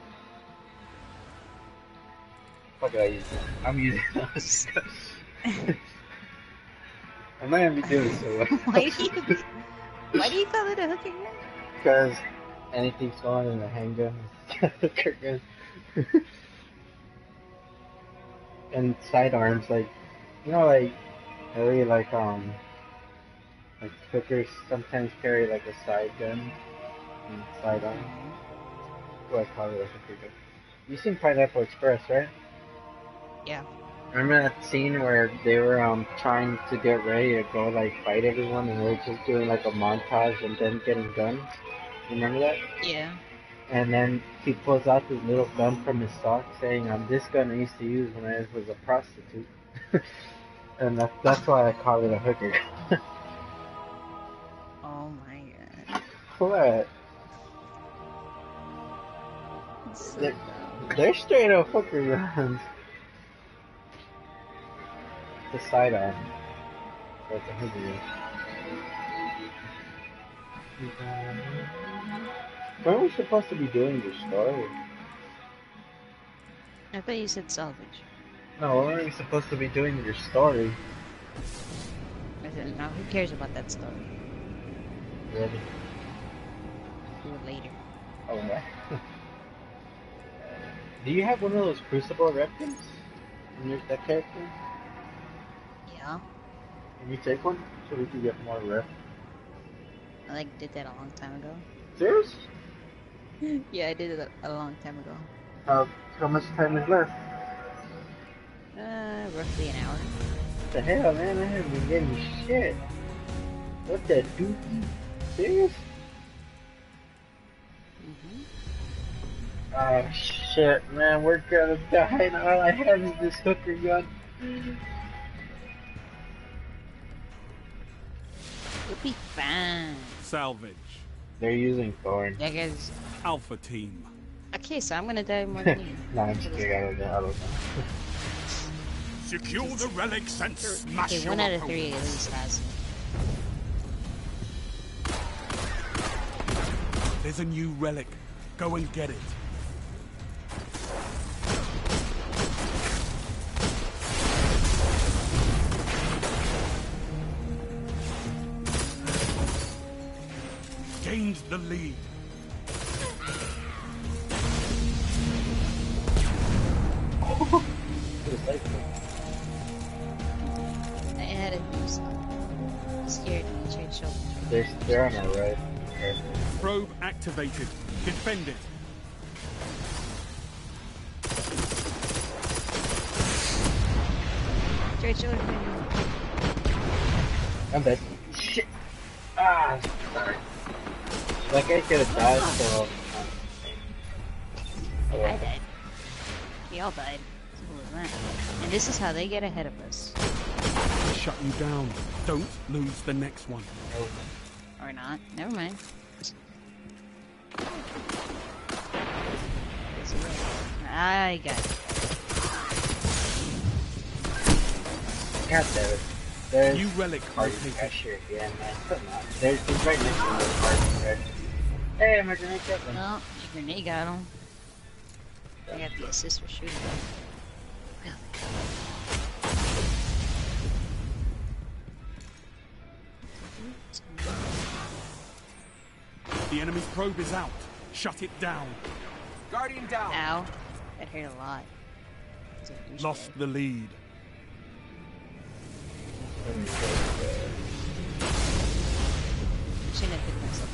Fuck it, I use it. I'm using it. I'm not gonna be doing so well. Why do you call it a hooker gun? Because anything smaller than a handgun is a hooker gun. And sidearms, like, you know, like, I really like hookers sometimes carry like a side gun and sidearm. What I call it a hooker gun. You seen Pineapple Express, right? Yeah. Remember that scene where they were trying to get ready to go like fight everyone and they were just doing like a montage and then getting guns? You remember that? Yeah. And then he pulls out this little gun from his sock saying, this gun I used to use when I was a prostitute. And that's why I call it a hooker gun. Oh my god. What? So They're straight up hooker guns. The sidearm. That's a hooker gun. When are we supposed to be doing your story? I thought you said salvage. No, when are we supposed to be doing your story? I said, now who cares about that story? Really? Do it later. Oh, yeah. Do you have one of those Crucible replicas in your that character? Yeah. Can you take one so we can get more rep? I did that a long time ago. Serious? Yeah, I did it a long time ago. How much time is left? Roughly an hour. What the hell, man? I haven't been getting shit. What the dookie? Serious? Oh shit, man, we're gonna die and all I have is this hooker gun. It'll be fine. salvage. They're using thorn. Yeah, guys. Alpha team. Okay, so I'm gonna die more than you. No, I'm just kidding, I don't know. Secure the relics and smash Okay, your 1 out of 3 opponents. at least has it. There's a new relic. Go and get it. Gained the lead. I had it loose. Scared me. Tried to show me. They're on our right. Probe activated. Defend it. Tried to show me. I'm dead. Shit. Ah, sorry. Like I could have died, so. Oh, I died. We all died. Simple as that. And this is how they get ahead of us. Shut you down. Don't lose the next one. oh. Or not. Never mind. I got it. God damn it. There's New relic party located. pressure again, man. Come on. There's he's right next to the party pressure. Hey, my grenade got them. Well, your grenade got him. I got the assist for shooting. Really? The enemy's probe is out. Shut it down. Guardian down. Ow. That hurt a lot. He's a douchebag. Lost the lead. Shouldn't have picked myself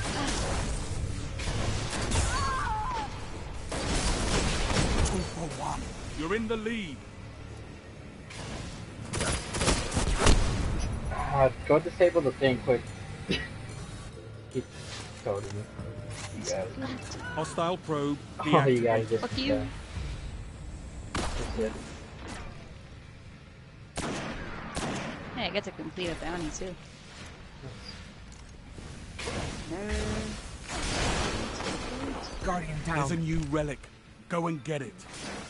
up. 2 for 1. You're in the lead. Go disable the thing quick. Keep coding it. You guys. Hostile probe Oh, you guys deactivated. just. Fuck you. That's it. Hey, I got to complete a bounty too. Guardian There's a down. new relic. Go and get it.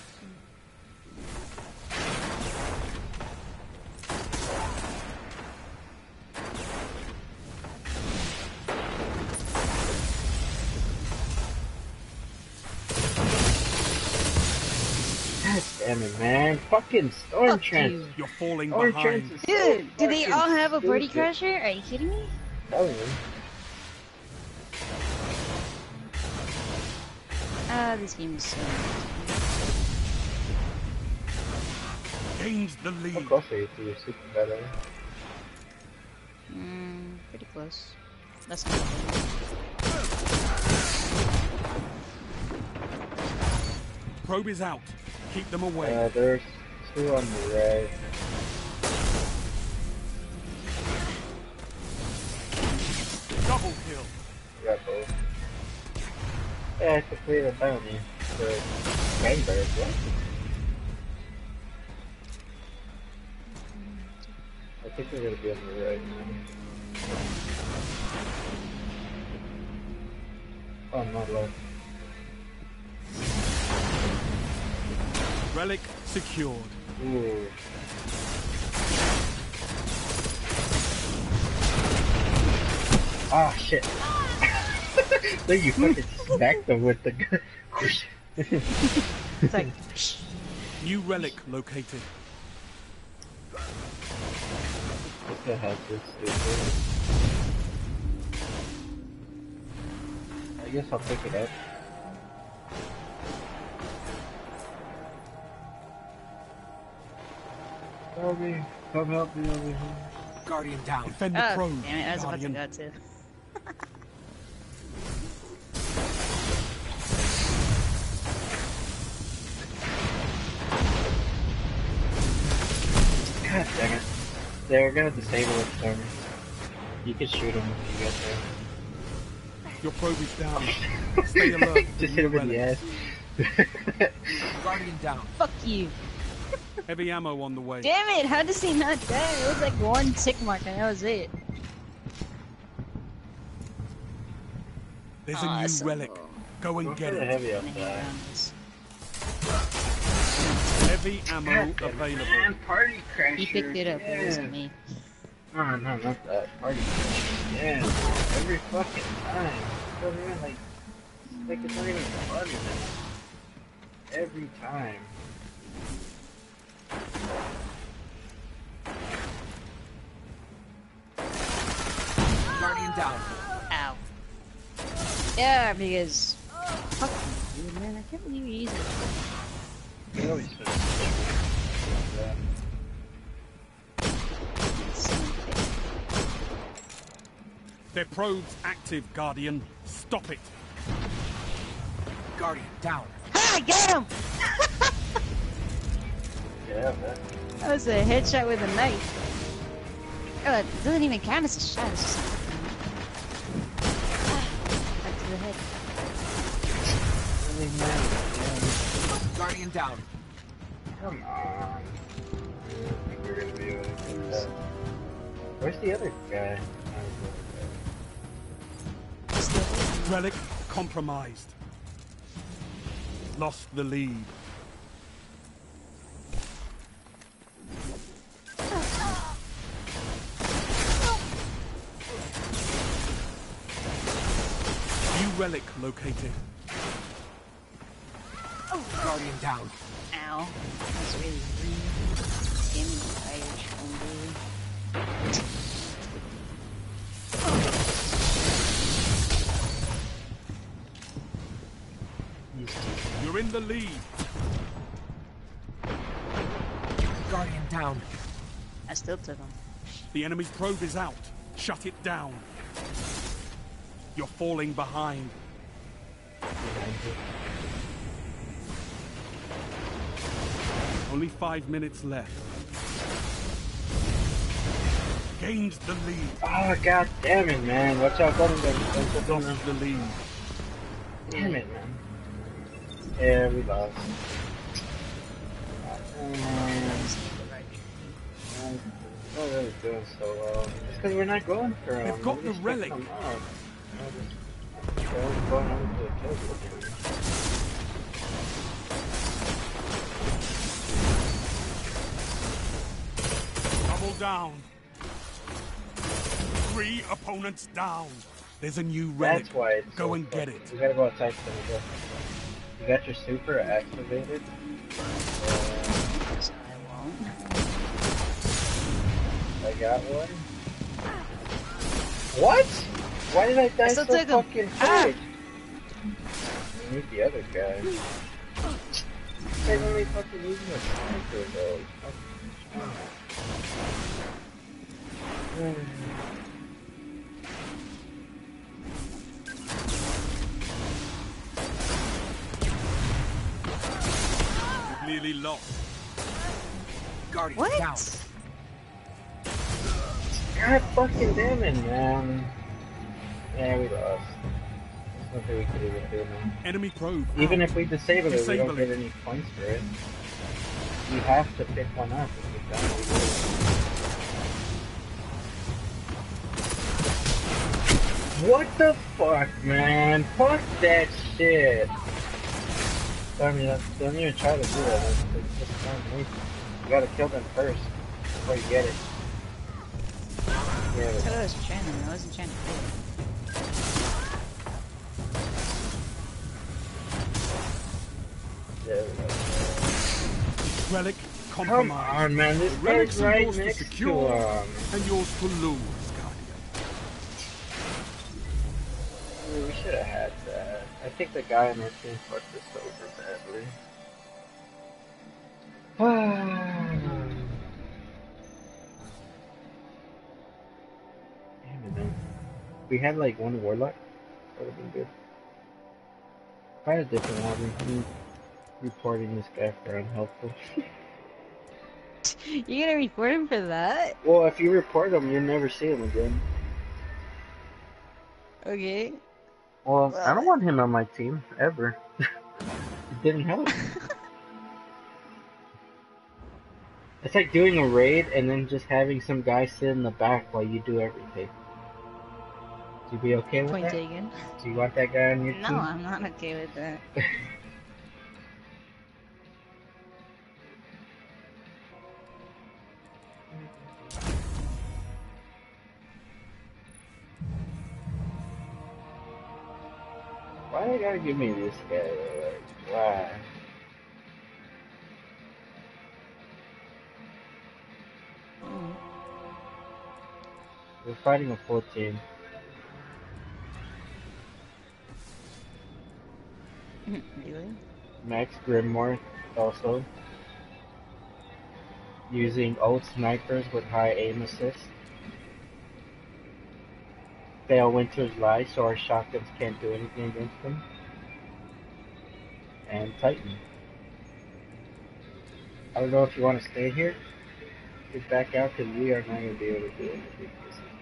God damn it, man. Fucking Storm Fuck Trance. you. You're falling Storm behind. Trance is Dude, so do they fucking all have a party stupid. crasher? Are you kidding me? Telling you. Ah, this game is so Gains the How lead. close are you to your super better? pretty close. That's not bad. Probe is out. Keep them away. There's two on the right. Double kill. Rebel. Yeah, I completed a bounty. The Rainbird, what? I think we're gonna be on the right now. Oh, not left. Relic secured. Ooh. Ah, shit. Then you fucking smacked them with the gun. It's like, New relic located. What the heck is this? I guess I'll pick it up. Help me. Come help me over here. Guardian down. Defend the oh, probe. damn it, I was about to Guardian. go too. God dang it. They're gonna disable it for me. You can shoot them if you get there. Your probe is down. Stay alert. Just hit him in the ass. Guardian down. Fuck you. Heavy ammo on the way. Damn it, how does he not die? It was like one tick mark and that was it. There's a new Awesome. relic. Go and Go get for the it. heavy I'm gonna hang outside. around this. Heavy ammo God damn it, available. man, party crasher. He picked it up, it wasn't me. No, not that. Party crasher. Yeah, every fucking time. It doesn't even like it's not even funny, man. Every time. Guardian down. Ow. Yeah, because... Fuck you, dude, man. I can't believe you're using it. We always switch that. It's so unfair. Their probe's active, Guardian. Stop it. Guardian down. Ha! Get him! Yeah, man. That was a headshot with a knife. Oh, it doesn't even count as a shot. It's just back to the head. Really nice. Guardian down. Come on. I think we're gonna be able to get that. Where's the other guy? Relic compromised. Lost the lead. New relic located. Guardian down. Ow. That's really rude. Skinny Irish homebrew. You're in the lead. Guardian down. I still took him. The enemy's probe is out. Shut it down. You're falling behind. Only 5 minutes left. Gained the lead. Oh, god damn it, man. Watch out, don't Lost the lead. Damn it, man. Yeah, we lost. Oh, that was doing so well. It's because we're not going for them. They've got the relic. Going over to the kill again. Double down. 3 opponents down. There's a new relic. That's why it's Go so and fun. get it. You gotta go outside to go. You got your super activated? So I won't. I got one. What? Why did I die so still took him. fucking Ah! quick? I need the other guy. They're only fucking using a sniper though. Nearly lost. Guardian What? down. God fucking damn it, man. Yeah, we lost. There's nothing we could even do now. Enemy probe. Even out. if we disable it, we Disable don't get it. any points for it. You have to pick one up if you don't. What the fuck, man? Fuck that shit. I mean, don't even try to do that. It's just not me. You gotta kill them first before you get it. Yeah, That's what I was trying to. I wasn't trying to do it. there we go. Relic Come compromised. on, man. This The relics guy's are right yours to next to secure him. and yours to lose, Guardian. We should have had that. I think the guy on our team fucked us over badly. Damn it, man. We had like one warlock. That would have been good. If I had a different one, I'm reporting this guy for unhelpful. You gonna report him for that? Well, if you report him, you'll never see him again. Okay. Well, I don't want him on my team, ever. It didn't help. It's like doing a raid and then just having some guy sit in the back while you do everything. Would you be okay with Point that? taken. Do you want that guy on your No, team? I'm not okay with that. Why they gotta give me this guy? Like, why? We're fighting a full team. Really? Max Grimoire also. Using old snipers with high aim assist. Fail Winter's Lie so our shotguns can't do anything against them. And Titan. I don't know if you want to stay here. get back out because we are not gonna be able to do anything.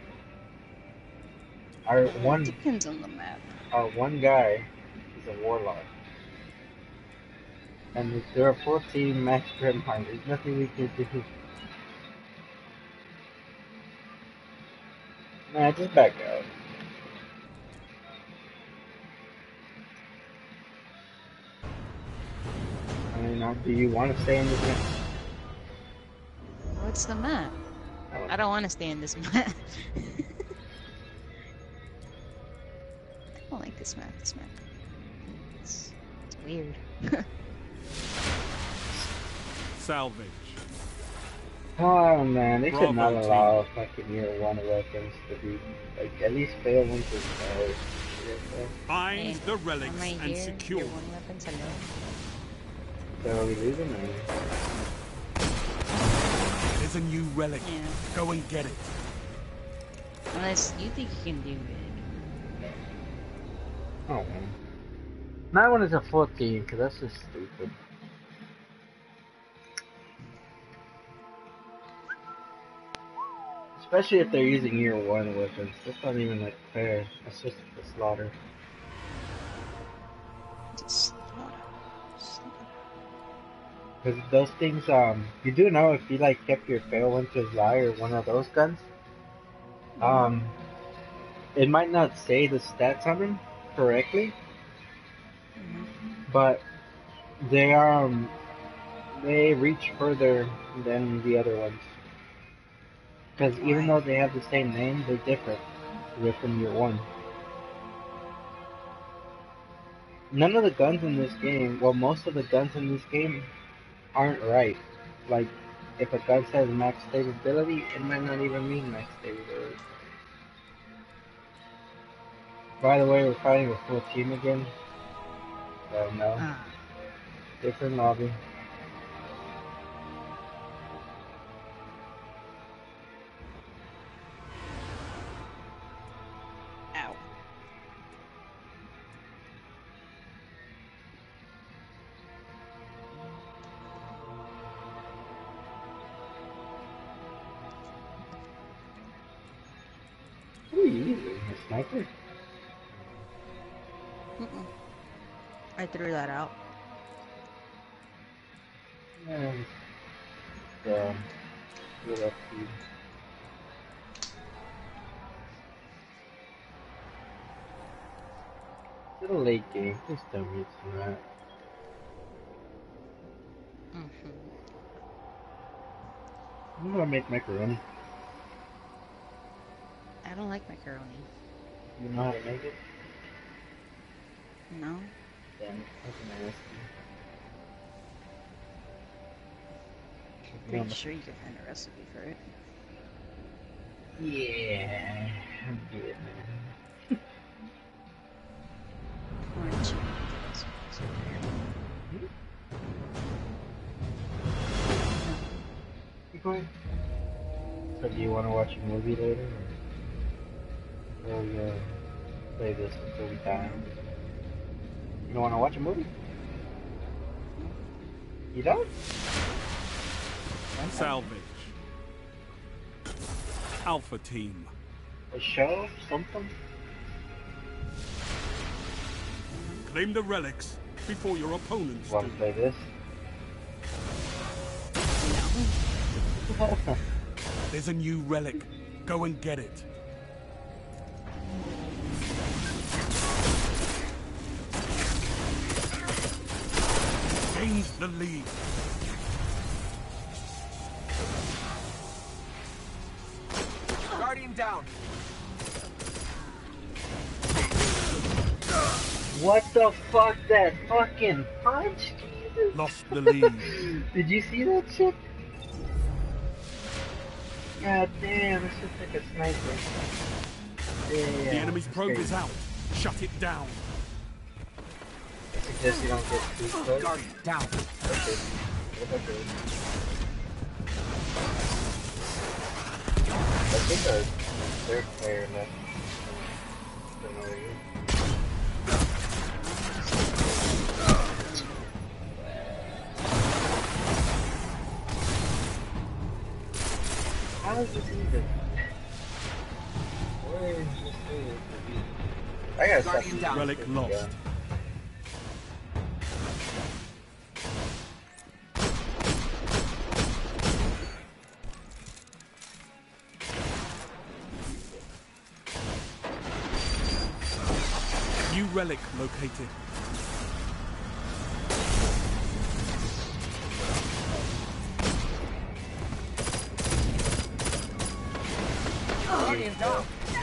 Our one, Depends on the map. our one guy is a warlock, and if they're a full team max Grimheim, there's nothing we can do. Nah, just back out. I mean, do you want to stay in this map? What's the map? I don't want to stay in this map. I don't like this map. This map. It's weird. Salvage. Oh man, they should not Bravo allow fucking year one weapons to be like at least fail once or twice. Find the relics am I and here? secure. Your one weapons, hello. So are we losing or? There's a new relic. Yeah. Go and get it. Unless you think you can do it. Oh man. Not when it's a full team, cause that's just stupid. Especially if they're using year one weapons. That's not even like fair. That's just a slaughter. Just Because those things, you do know if you like kept your fail one to Zai or one of those guns, it might not say the stats on them correctly, but they they reach further than the other ones. Because even though they have the same name, they're different within year one. None of the guns in this game, well, most of the guns in this game aren't right. Like, if a gun says max stability, it might not even mean max stability. By the way, we're fighting a full team again. So no. Different lobby. Ow. Who are you using? A sniper? I threw that out. Yeah. Good up to you. It's a late game. Please tell me it's not. I'm gonna make macaroni. I don't like macaroni. You know how to make it? No. Damn it, that's nasty. Pretty sure you can find a recipe for it. Yeah, I'm good, man. Orange. You going? So do you want to watch a movie later? Or play this until we die? You don't want to watch a movie? You don't? Salvage. Alpha team. A show? Something? Claim the relics before your opponents Want do. to play this? There's a new relic. Go and get it. Gains the lead. Guardian down. What the fuck? That fucking punch? Jesus. Lost the lead. Did you see that shit? God damn, it's just like a sniper. Yeah. The enemy's probe is out. Shut it down. I suggest you don't get too close. Guardian down. Okay. What about this? I think our third player left. Don't know where he is. How is this even? Where is this thing? I gotta stop Guardian using down. Relic this lost. gun. New relic located. Guardian down.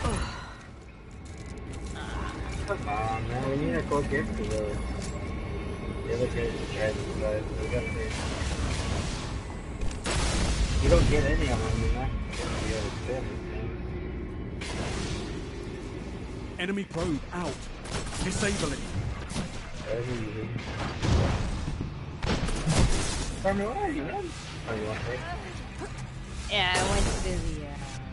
Come on, man. We need to go get to those. The other guys are trying to survive. We gotta pay. You don't get any of them, you're not gonna be able to spend it, man. Enemy probe out. Disable it. Easy. Carmen, where are you, man? Oh, you want to take? Yeah, I went to the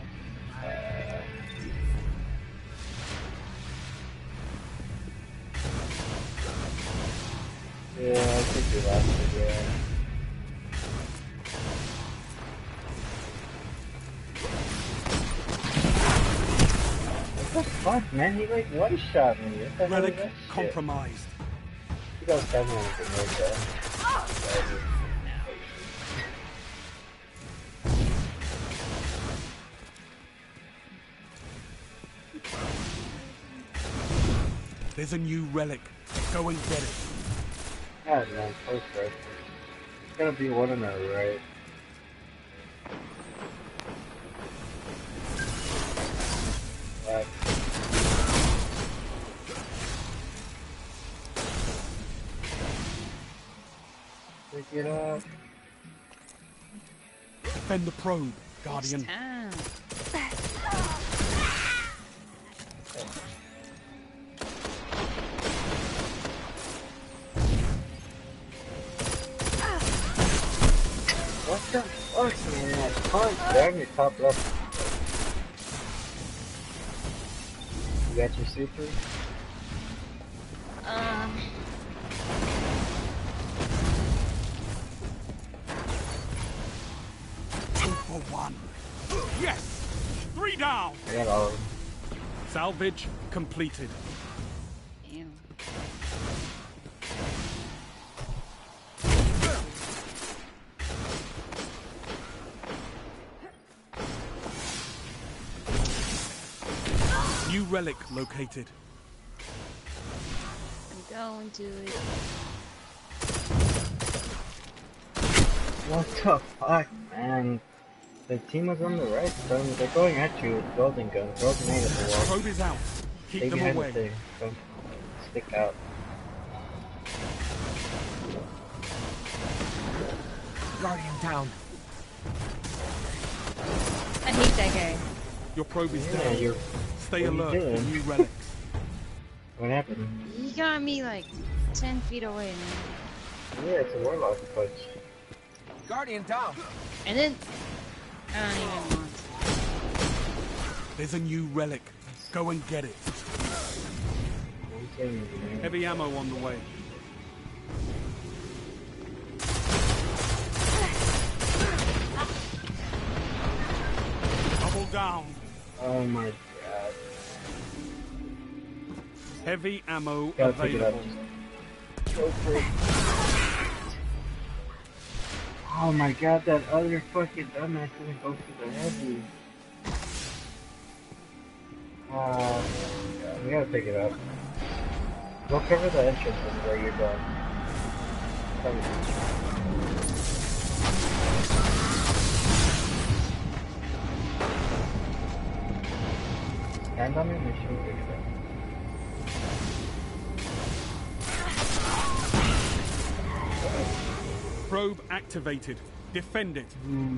Yeah, I think you lost it, yeah. What the fuck, man? He like one-shot me. What the hell Relic is that shit? compromised. You guys tell me anything like that. There's a new relic. Go and get it. God, man, post right. It's gonna be one on the right. Left. Pick it up. Defend the probe, Guardian. town. What the fuck, man? Punch, damn your top left. You got your super? Two for one. Yes! 3 down! I got all of them. Salvage completed. Damn. New relic located. I'm going to it. What the fuck, man? The team was on the right, son. They're going at you with golden guns. Throw a grenade at the wall. Probe is out. Stay Keep them behind the away. thing. Don't stick out. Guardian down. I hate that guy. Your probe is Yeah, down. you're... Stay what are you alert for doing? new relics. What happened? He got me like 10 feet away, man. Yeah, it's a warlock punch. Guardian down. And then I don't even want to. There's a new relic. Go and get it. What are you saying, man? Heavy ammo on the way. Double down. Oh my god. Heavy ammo Gotta pick it up. available. Go for it. Oh my god, that other fucking dumbass didn't go for the heavy. Oh my god, we gotta pick it up. Go cover the entrance where you're done. Stand on it and shoot pick it up. Probe activated. Defend it.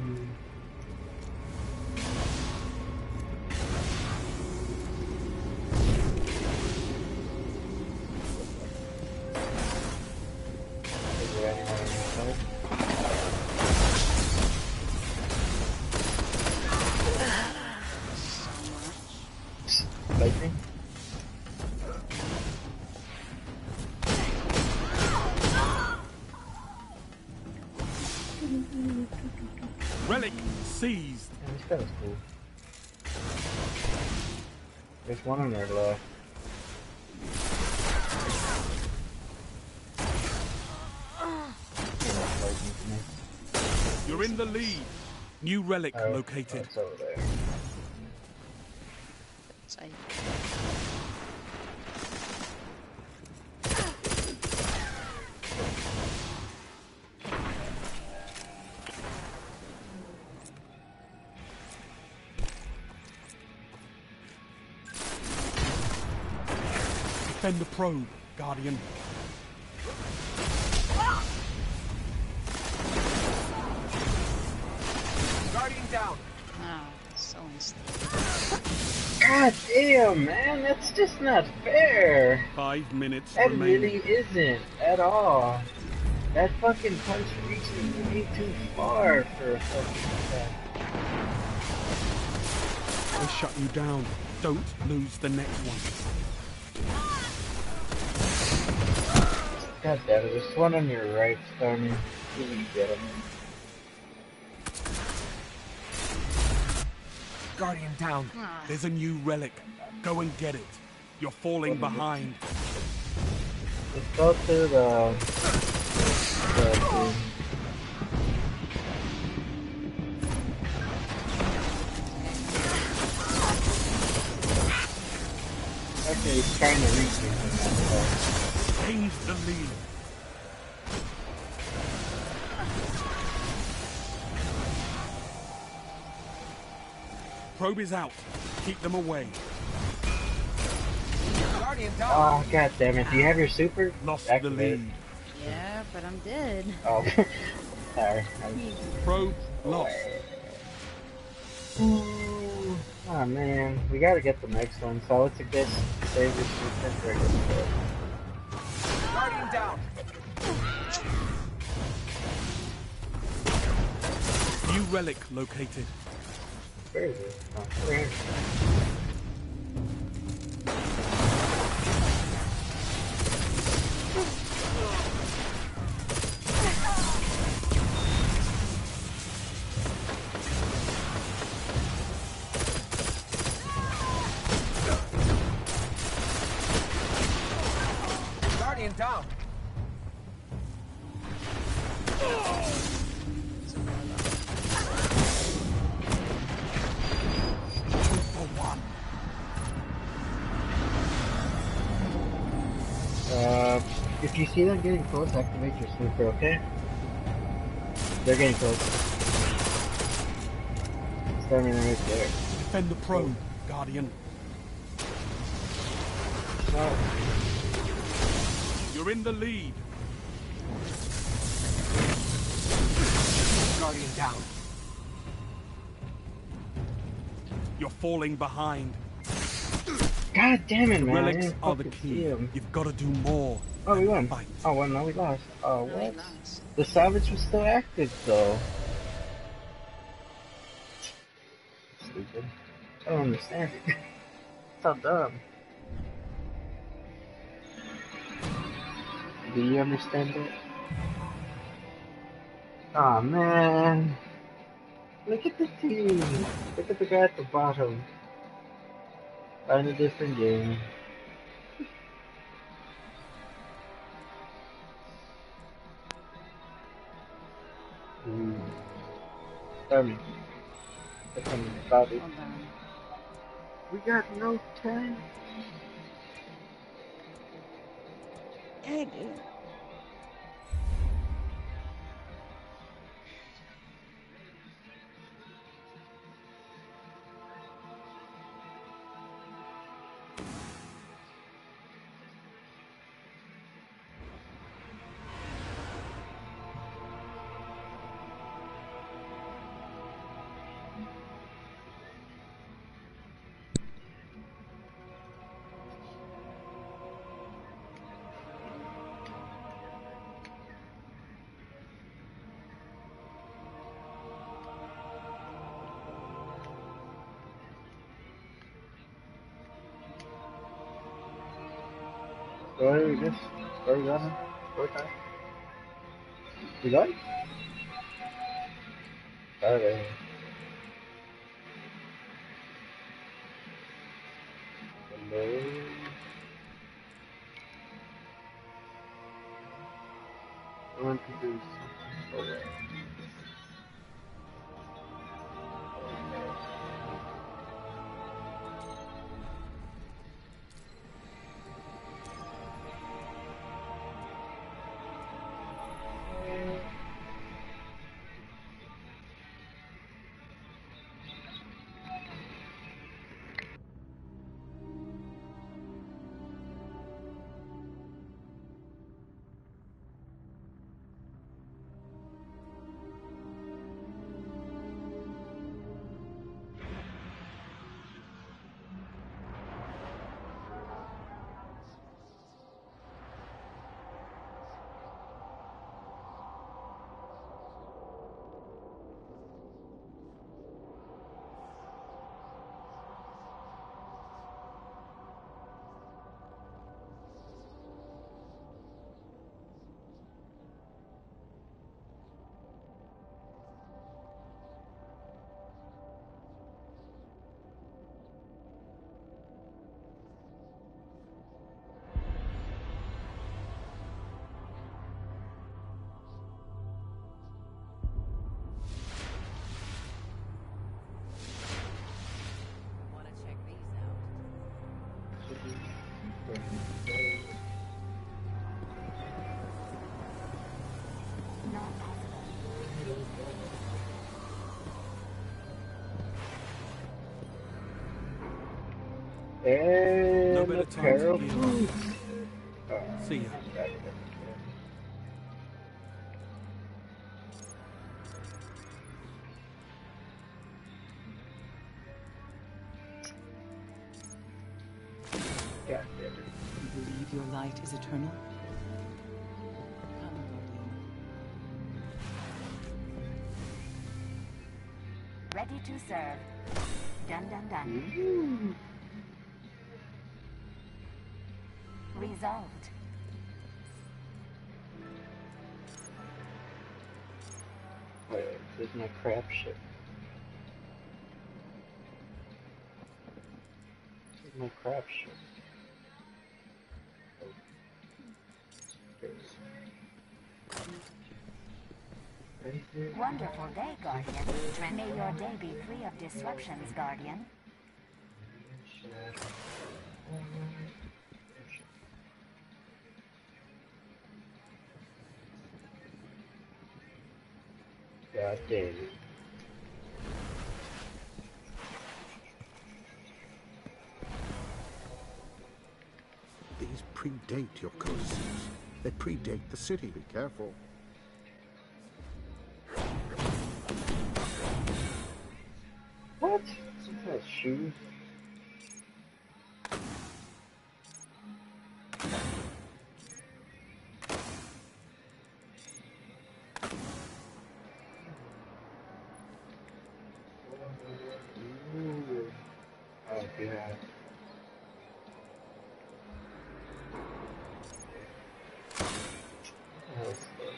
Is there anyone on your side? Lightning? Relic seized. And this That was cool. There's one on there left. You're in the lead. New relic Oh, located. it's over there. Side. Defend the probe, Guardian. Guardian down. Oh, so unstable. God damn, man, that's just not fair. 5 minutes That remaining. really isn't at all. That fucking punch reaches way too far for a fucking attack. They shut you down. Don't lose the next one. God damn it, there's one on your right, Stormy. You can get him. Guardian down. Ah, There's a new relic. Go and get it. You're falling behind. Let's go to the thing. Actually, he's trying to reach me from that side. Change the lead. Probe is out. Keep them away. Guardian down. Oh, god damn it. Do you have your super? Lost the Activate lead. yeah, but I'm dead. Oh, sorry. Probe lost. Ooh. Oh man, we gotta get the next one, so I would suggest save your super for a good Guardian down. New relic located. Where is it? Oh, where? Guardian down. If you see them getting close, activate your super, okay? They're getting close. Starting right there. Defend the probe, Guardian. No. You're in the lead. Guardian down. You're falling behind. God damn it, man. I Relics didn't are the fucking see key. him. You've got to do more. Oh, we than won. Fight. Oh, well, no, we lost. Oh, No, we what? lost. The salvage was still active, though. Stupid. I don't understand it. So dumb. Do you understand it? Aw, man. Look at the team. Look at the guy at the bottom. Find a different game. Tell me. What's on the body? Hold on. We got no time. Yeah, I do. So what are we just? Where are we going? What time? We going? Okay. I want to do something away. Want to check these out? And No a better time pair to of gear boots. up. See ya. God damn it. You believe your light is eternal? Come, Guardian. Ready to serve. Done, done, done. Ooh. Resolved. Wait, this is my crap shit. This is my crap shit. Right here. Wonderful day, Guardian. May your day be free of disruptions, Guardian. God damn it. These predate your codices. They predate the city. Be careful. What? These are shoes. Ooh. Oh, God. Oh,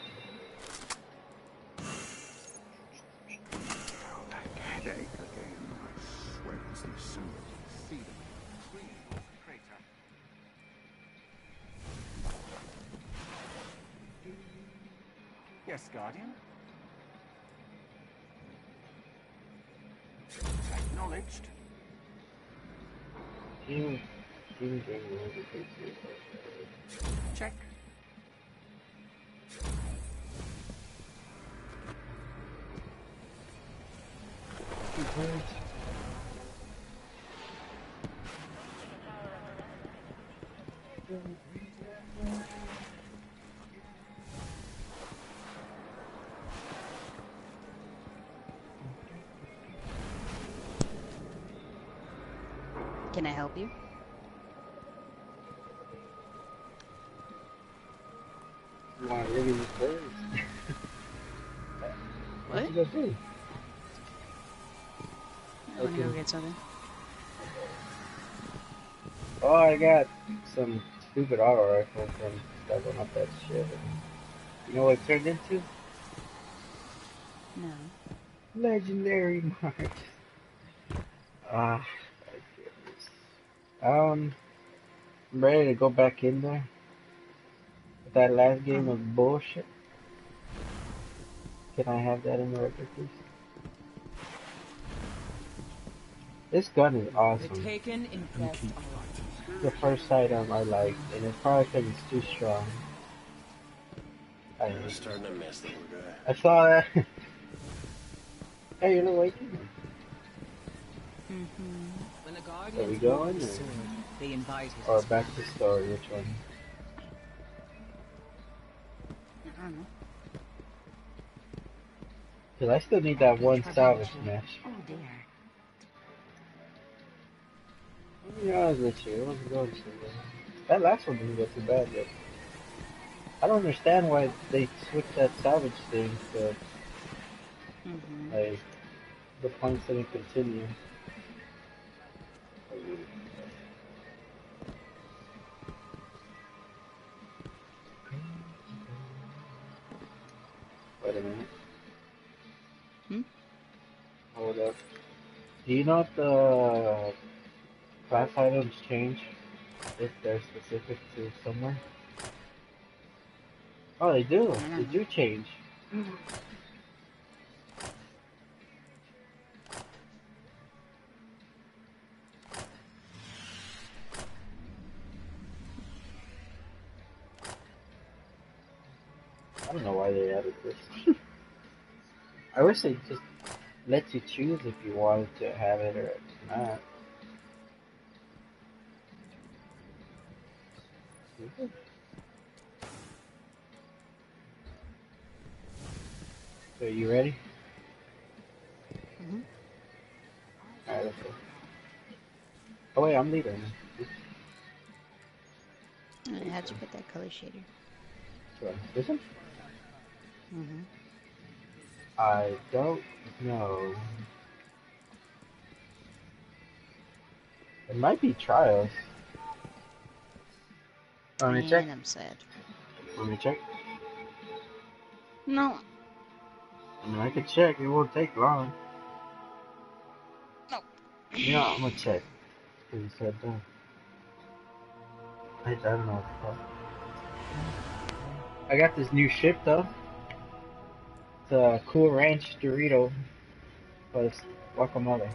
Oh, that headache again. I swear it's the sun. See them. Crater. Yes, Guardian. Acknowledged. Team game rules are crazy. Check. Can I help you? You want to really use birds? What? What you gonna do? I want to go get something. Oh, I got some stupid auto rifle from leveling up that shit. You know what it turned into? No. Legendary March. Ah, my goodness. I'm ready to go back in there. But that last game was bullshit. Can I have that in the record, please? This gun is The awesome. Taken And infest keep our fighting. The first item I liked, and it's probably because it's too strong. I hate it. Starting to miss the guy. I saw that. Hey, you're not waiting. When the Are Guardians we bore going, the or- sword, they invited Or his back to wrath. story, which one? I don't know. Because I still need that one salvage match. Oh dear. I'll be honest with you, it wasn't going too well. That last one didn't go too bad, but I don't understand why they switched that salvage thing to, like, the points didn't continue. Wait a minute. Hold up. Do you know if the class items change if they're specific to somewhere? Oh, they do. They do change. I don't know why they added this. I wish they just let you choose if you wanted to have it or not. So you ready? Alright, let's go. Oh wait, I'm leading. How'd you put that color shader? This one? I don't know. It might be trials. Want me to check? Man, I'm sad. Want me to check? No. I mean, I can check. It won't take long. No. Yeah, I'm gonna check. Cause you said that. I don't know what the fuck. I got this new ship though. It's a Cool Ranch Dorito, but it's guacamole.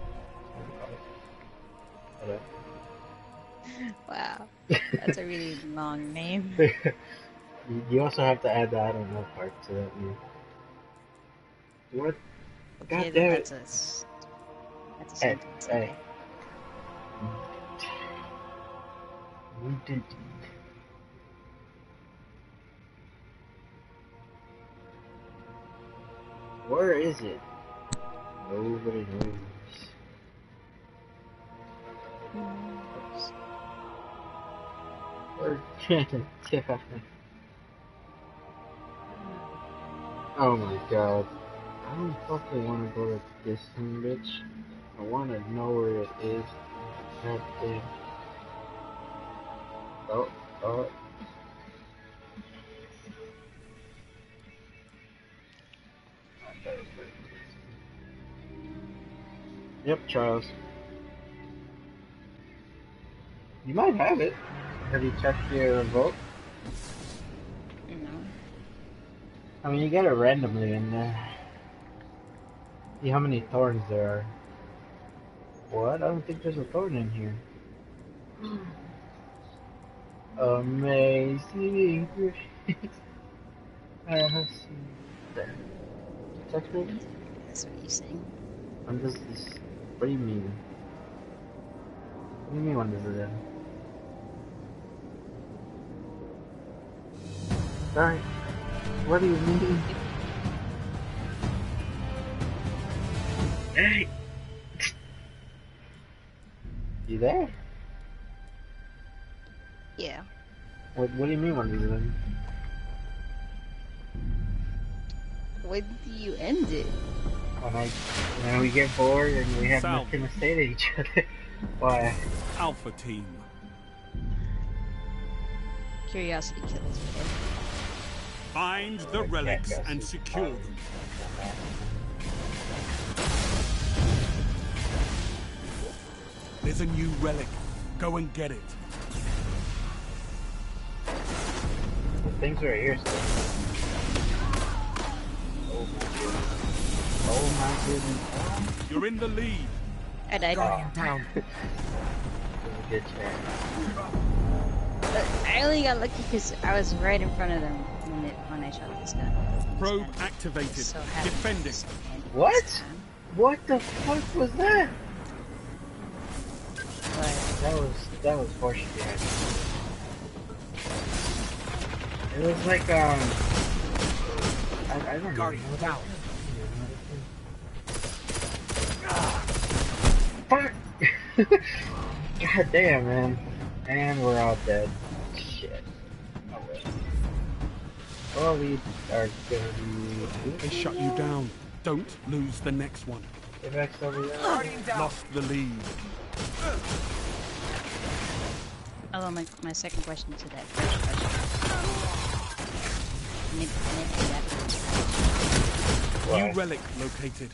Hello. Wow. That's a really long name. You also have to add the I don't know part to that name. What? God Okay, damn that's it. that's a Hey, sentence. hey. Okay. We did. Where is it? Nobody knows. Where? Oh my god. I don't fucking want to go to this thing, bitch. I want to know where it is. God damn. Oh. Yep, Charles. You might have it. Have you checked your vote? No. I mean, you get it randomly in there. See how many thorns there are. What? I don't think there's a thorn in here. Amazing grace. I have seen there. Text me? That's what you sing. I'm just this. What do you mean? What do you mean when does it end? Sorry. What do you mean? Hey! You there? Yeah. What do you mean when does it end? When do you end it? When we get bored and we have Salve. nothing to say to each other. Why? Alpha team. Curiosity kills, okay? Find the relics and secure them. There's a new relic. Go and get it. things right here still. Oh my goodness. Oh my goodness. You're in the lead. I died. Guardian down. That was a good chat. I only got lucky because I was right in front of them when I shot this gun. Probe activated. So happy. Defend it. So handy What? this time. What the fuck was that? But That was horseshit. It was like I don't know. Guardian down. Fuck! God damn, man. And we're all dead. Shit. Oh well. Well, we are gonna be. They shut you down. Don't lose the next one. Get back over there. Guardian down. Lost the lead. although my second question to that first question. Why? New relic located.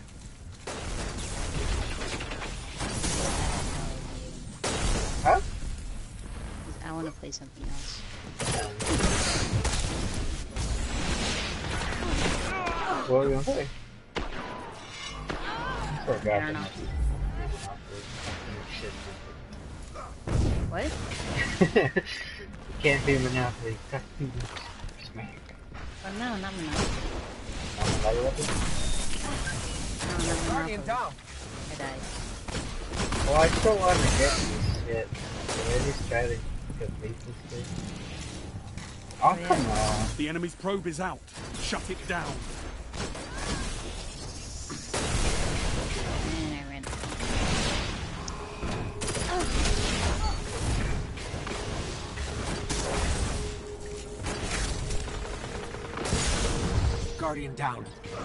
Huh? I want to play something else. What are we gonna play? I don't know. What? You can't be Monopoly. Smack. Oh no, not Monopoly. Monopoly weapon? No, not Guardian Monopoly. down. I died. Well, I still want to get this shit. Can I at least try to complete this thing? Oh, come on. The enemy's probe is out. Shut it down. And I ran. Guardian down.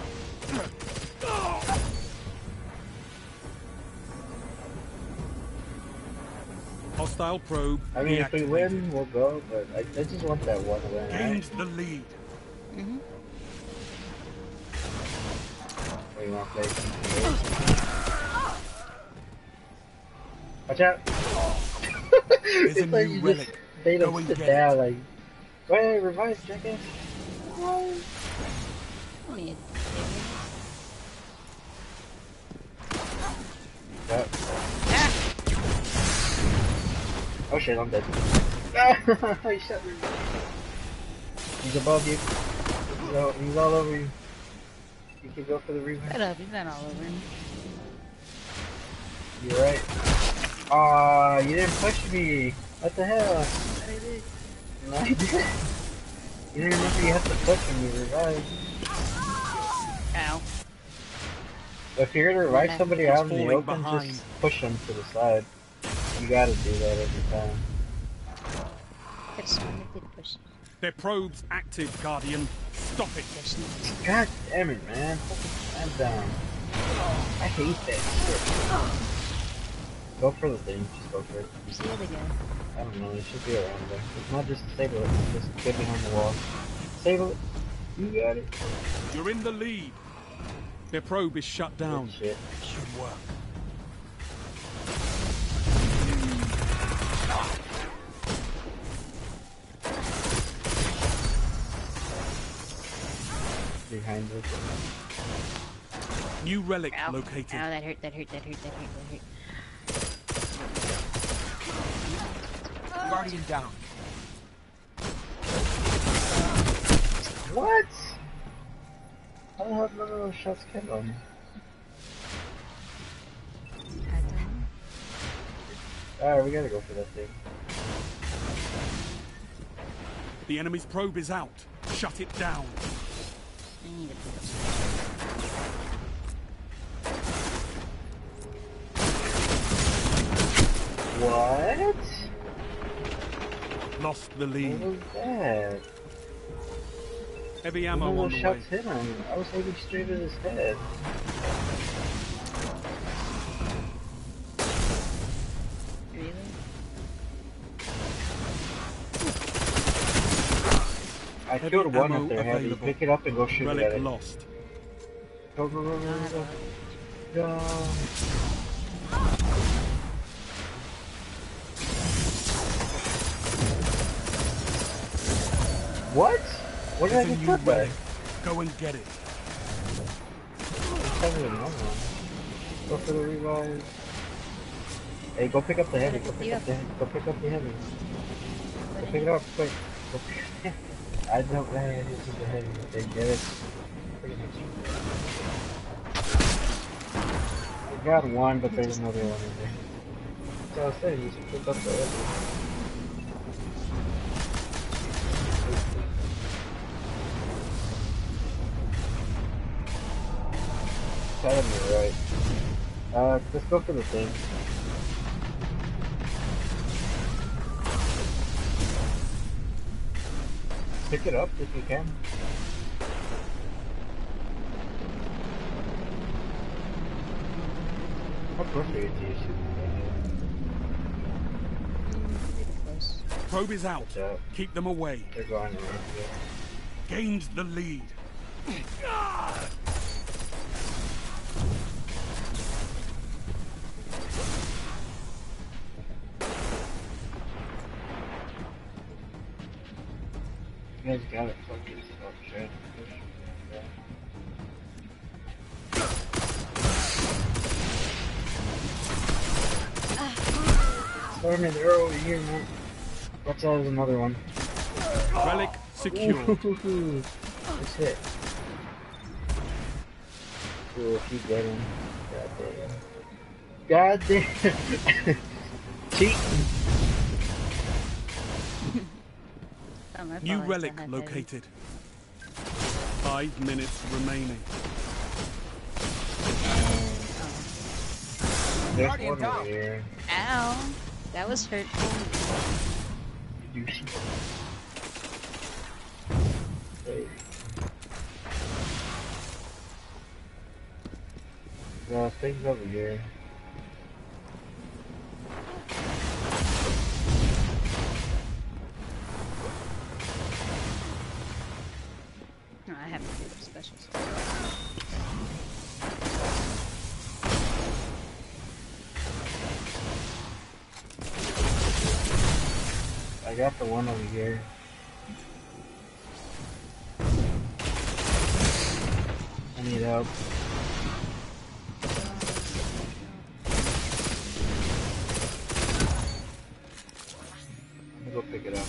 Hostile probe. I mean, if we deactivated. win, we'll go, but I just want that one win, Gained right? the lead. Mm-hmm. We want to play GTA. Watch out! There's a It's like new you relic. just made Go him and sit get down, it. like, wait, revive, jackass. Me. Yep. Ah! Oh shit, I'm dead. He shot me. He's above you. He's all over you. You can go for the revive. Shut up, he's not all over me. You're right. Aw, you didn't push me. What the hell? I did. No, I didn't. You didn't remember you have to push when you revive. Ow. If you're gonna revive somebody out in the falling open, behind. just push them to the side. You gotta do that every time. I just wanted to push. Their probe's active, Guardian. Stop it. Push. God damn it, man. Fucking stand down. I hate that shit. Go for the thing. Just go for it. Where's the other guy? I don't know. It should be around there. It's not just disable it. It's just get behind the wall. Disable it. You got it. You're in the lead. Their probe is shut down. Good shit. Should work. Behind it. New relic Ow. located. Ow, that hurt, that hurt, that hurt, that hurt, that hurt. Guardian down. What? How the hell did none of those shots kill him? I don't know. Alright, we gotta go for that thing. The enemy's probe is out. Shut it down. I need to pick up. What? Lost the What lead. was that? Heavy None ammo of on those the way. shots hit him. I was aiming straight at his head. Really? I Heavy killed one ammo up there, Heavy. available. Pick it up and go shoot it Relic at it. lost. Go, go, go, go, go. Go. What? What did I There's a get new put back? relic. Go and get it. Let's have another one. Go for the revive. Hey, go pick up the heavy. Gotta Go pick pick you up up. the heavy. Go pick up the heavy. What Go in pick it? it up quick. Go pick it. I don't know. I just need the heavy. They get it. Pretty much. I got one, but there's Just another one in there. So I was saying, you should pick up the heavy. Telling me right. Let's go for the thing. Pick it up if you can. How close are you to your shooting? pretty close. Probe is out. Watch out. Keep them away. They're going around here. Gained the lead. You guys got it. Fucking stop trying to push. Stormy, they're over here, man. Watch out, there's another one. Relic secured. Ooh, that's it. Ooh, if you get him. God damn. God damn. Cheating. Oh, my New fault, I relic still have located. 5 minutes remaining. There's Guardian one down. over here. heavy. Ow! That was hurtful. You see. Wait. The thing's over here. No, I have to do the specials. I got the one over here. I need help. I'm gonna go pick it up.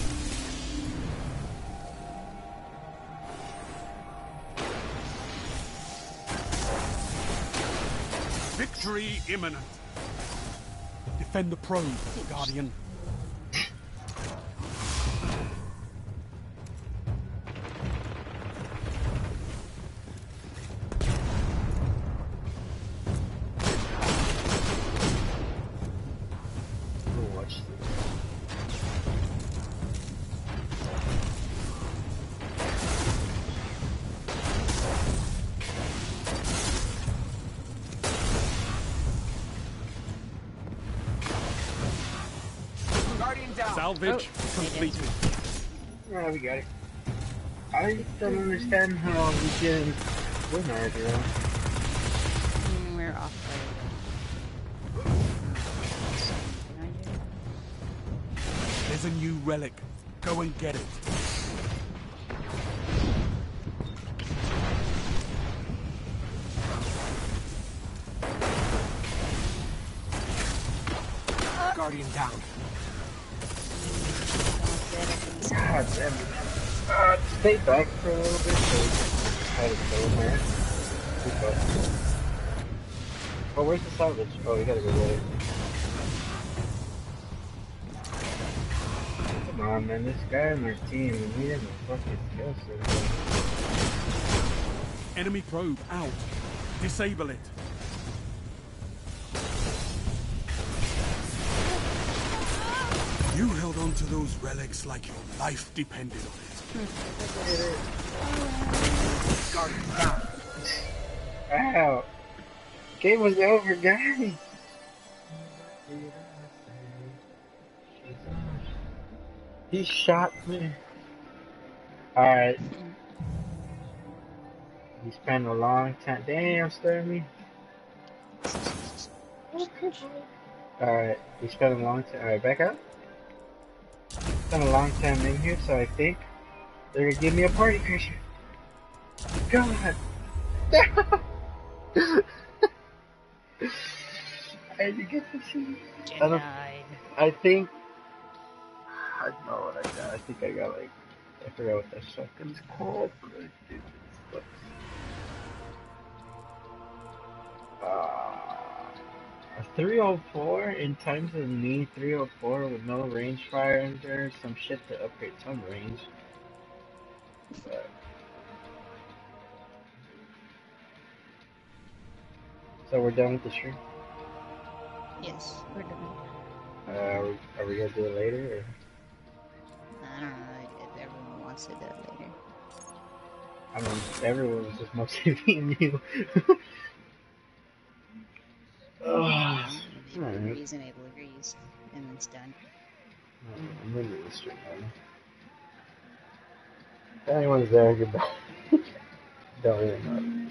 Victory imminent. Defend the probe, Guardian. We'll watch this. Guardian down. Salvage completed. Yeah, we got it. I don't understand how we didn't win our drill. We're off by There's a new relic. Go and get it. Guardian down. God damn it. Stay back for a little bit so we can try to kill him there. Keep up. Oh, where's the salvage? Oh, we gotta go get it. Come on, man. This guy on our team, we need him to fucking kill somebody. Enemy probe out. Disable it. You held on to those relics like your life depended on it. Guardian down. Ow! Game was over, guys! He shot me. Alright. He spent a long time. Damn, Stormy. Alright, we spent a long time. Alright, back up. Spent a long time in here, so I think They're gonna give me a party crasher. God. I had to get this shit. Denied. I think. I don't know what I got. I think I got like. I forgot what that shotgun's called. But I did this. A 304 in times of need, 304 with no range fire under, some shit to upgrade some range. But, so we're done with the stream? Yes, we're done. Are we gonna do it later? Or? I don't know if everyone wants to do it later. I mean, everyone's just mostly being you. Well, if Abel Alright. agrees and Abel agrees, and then it's done. I'm gonna do the stream now. If anyone's there, goodbye. Don't really know.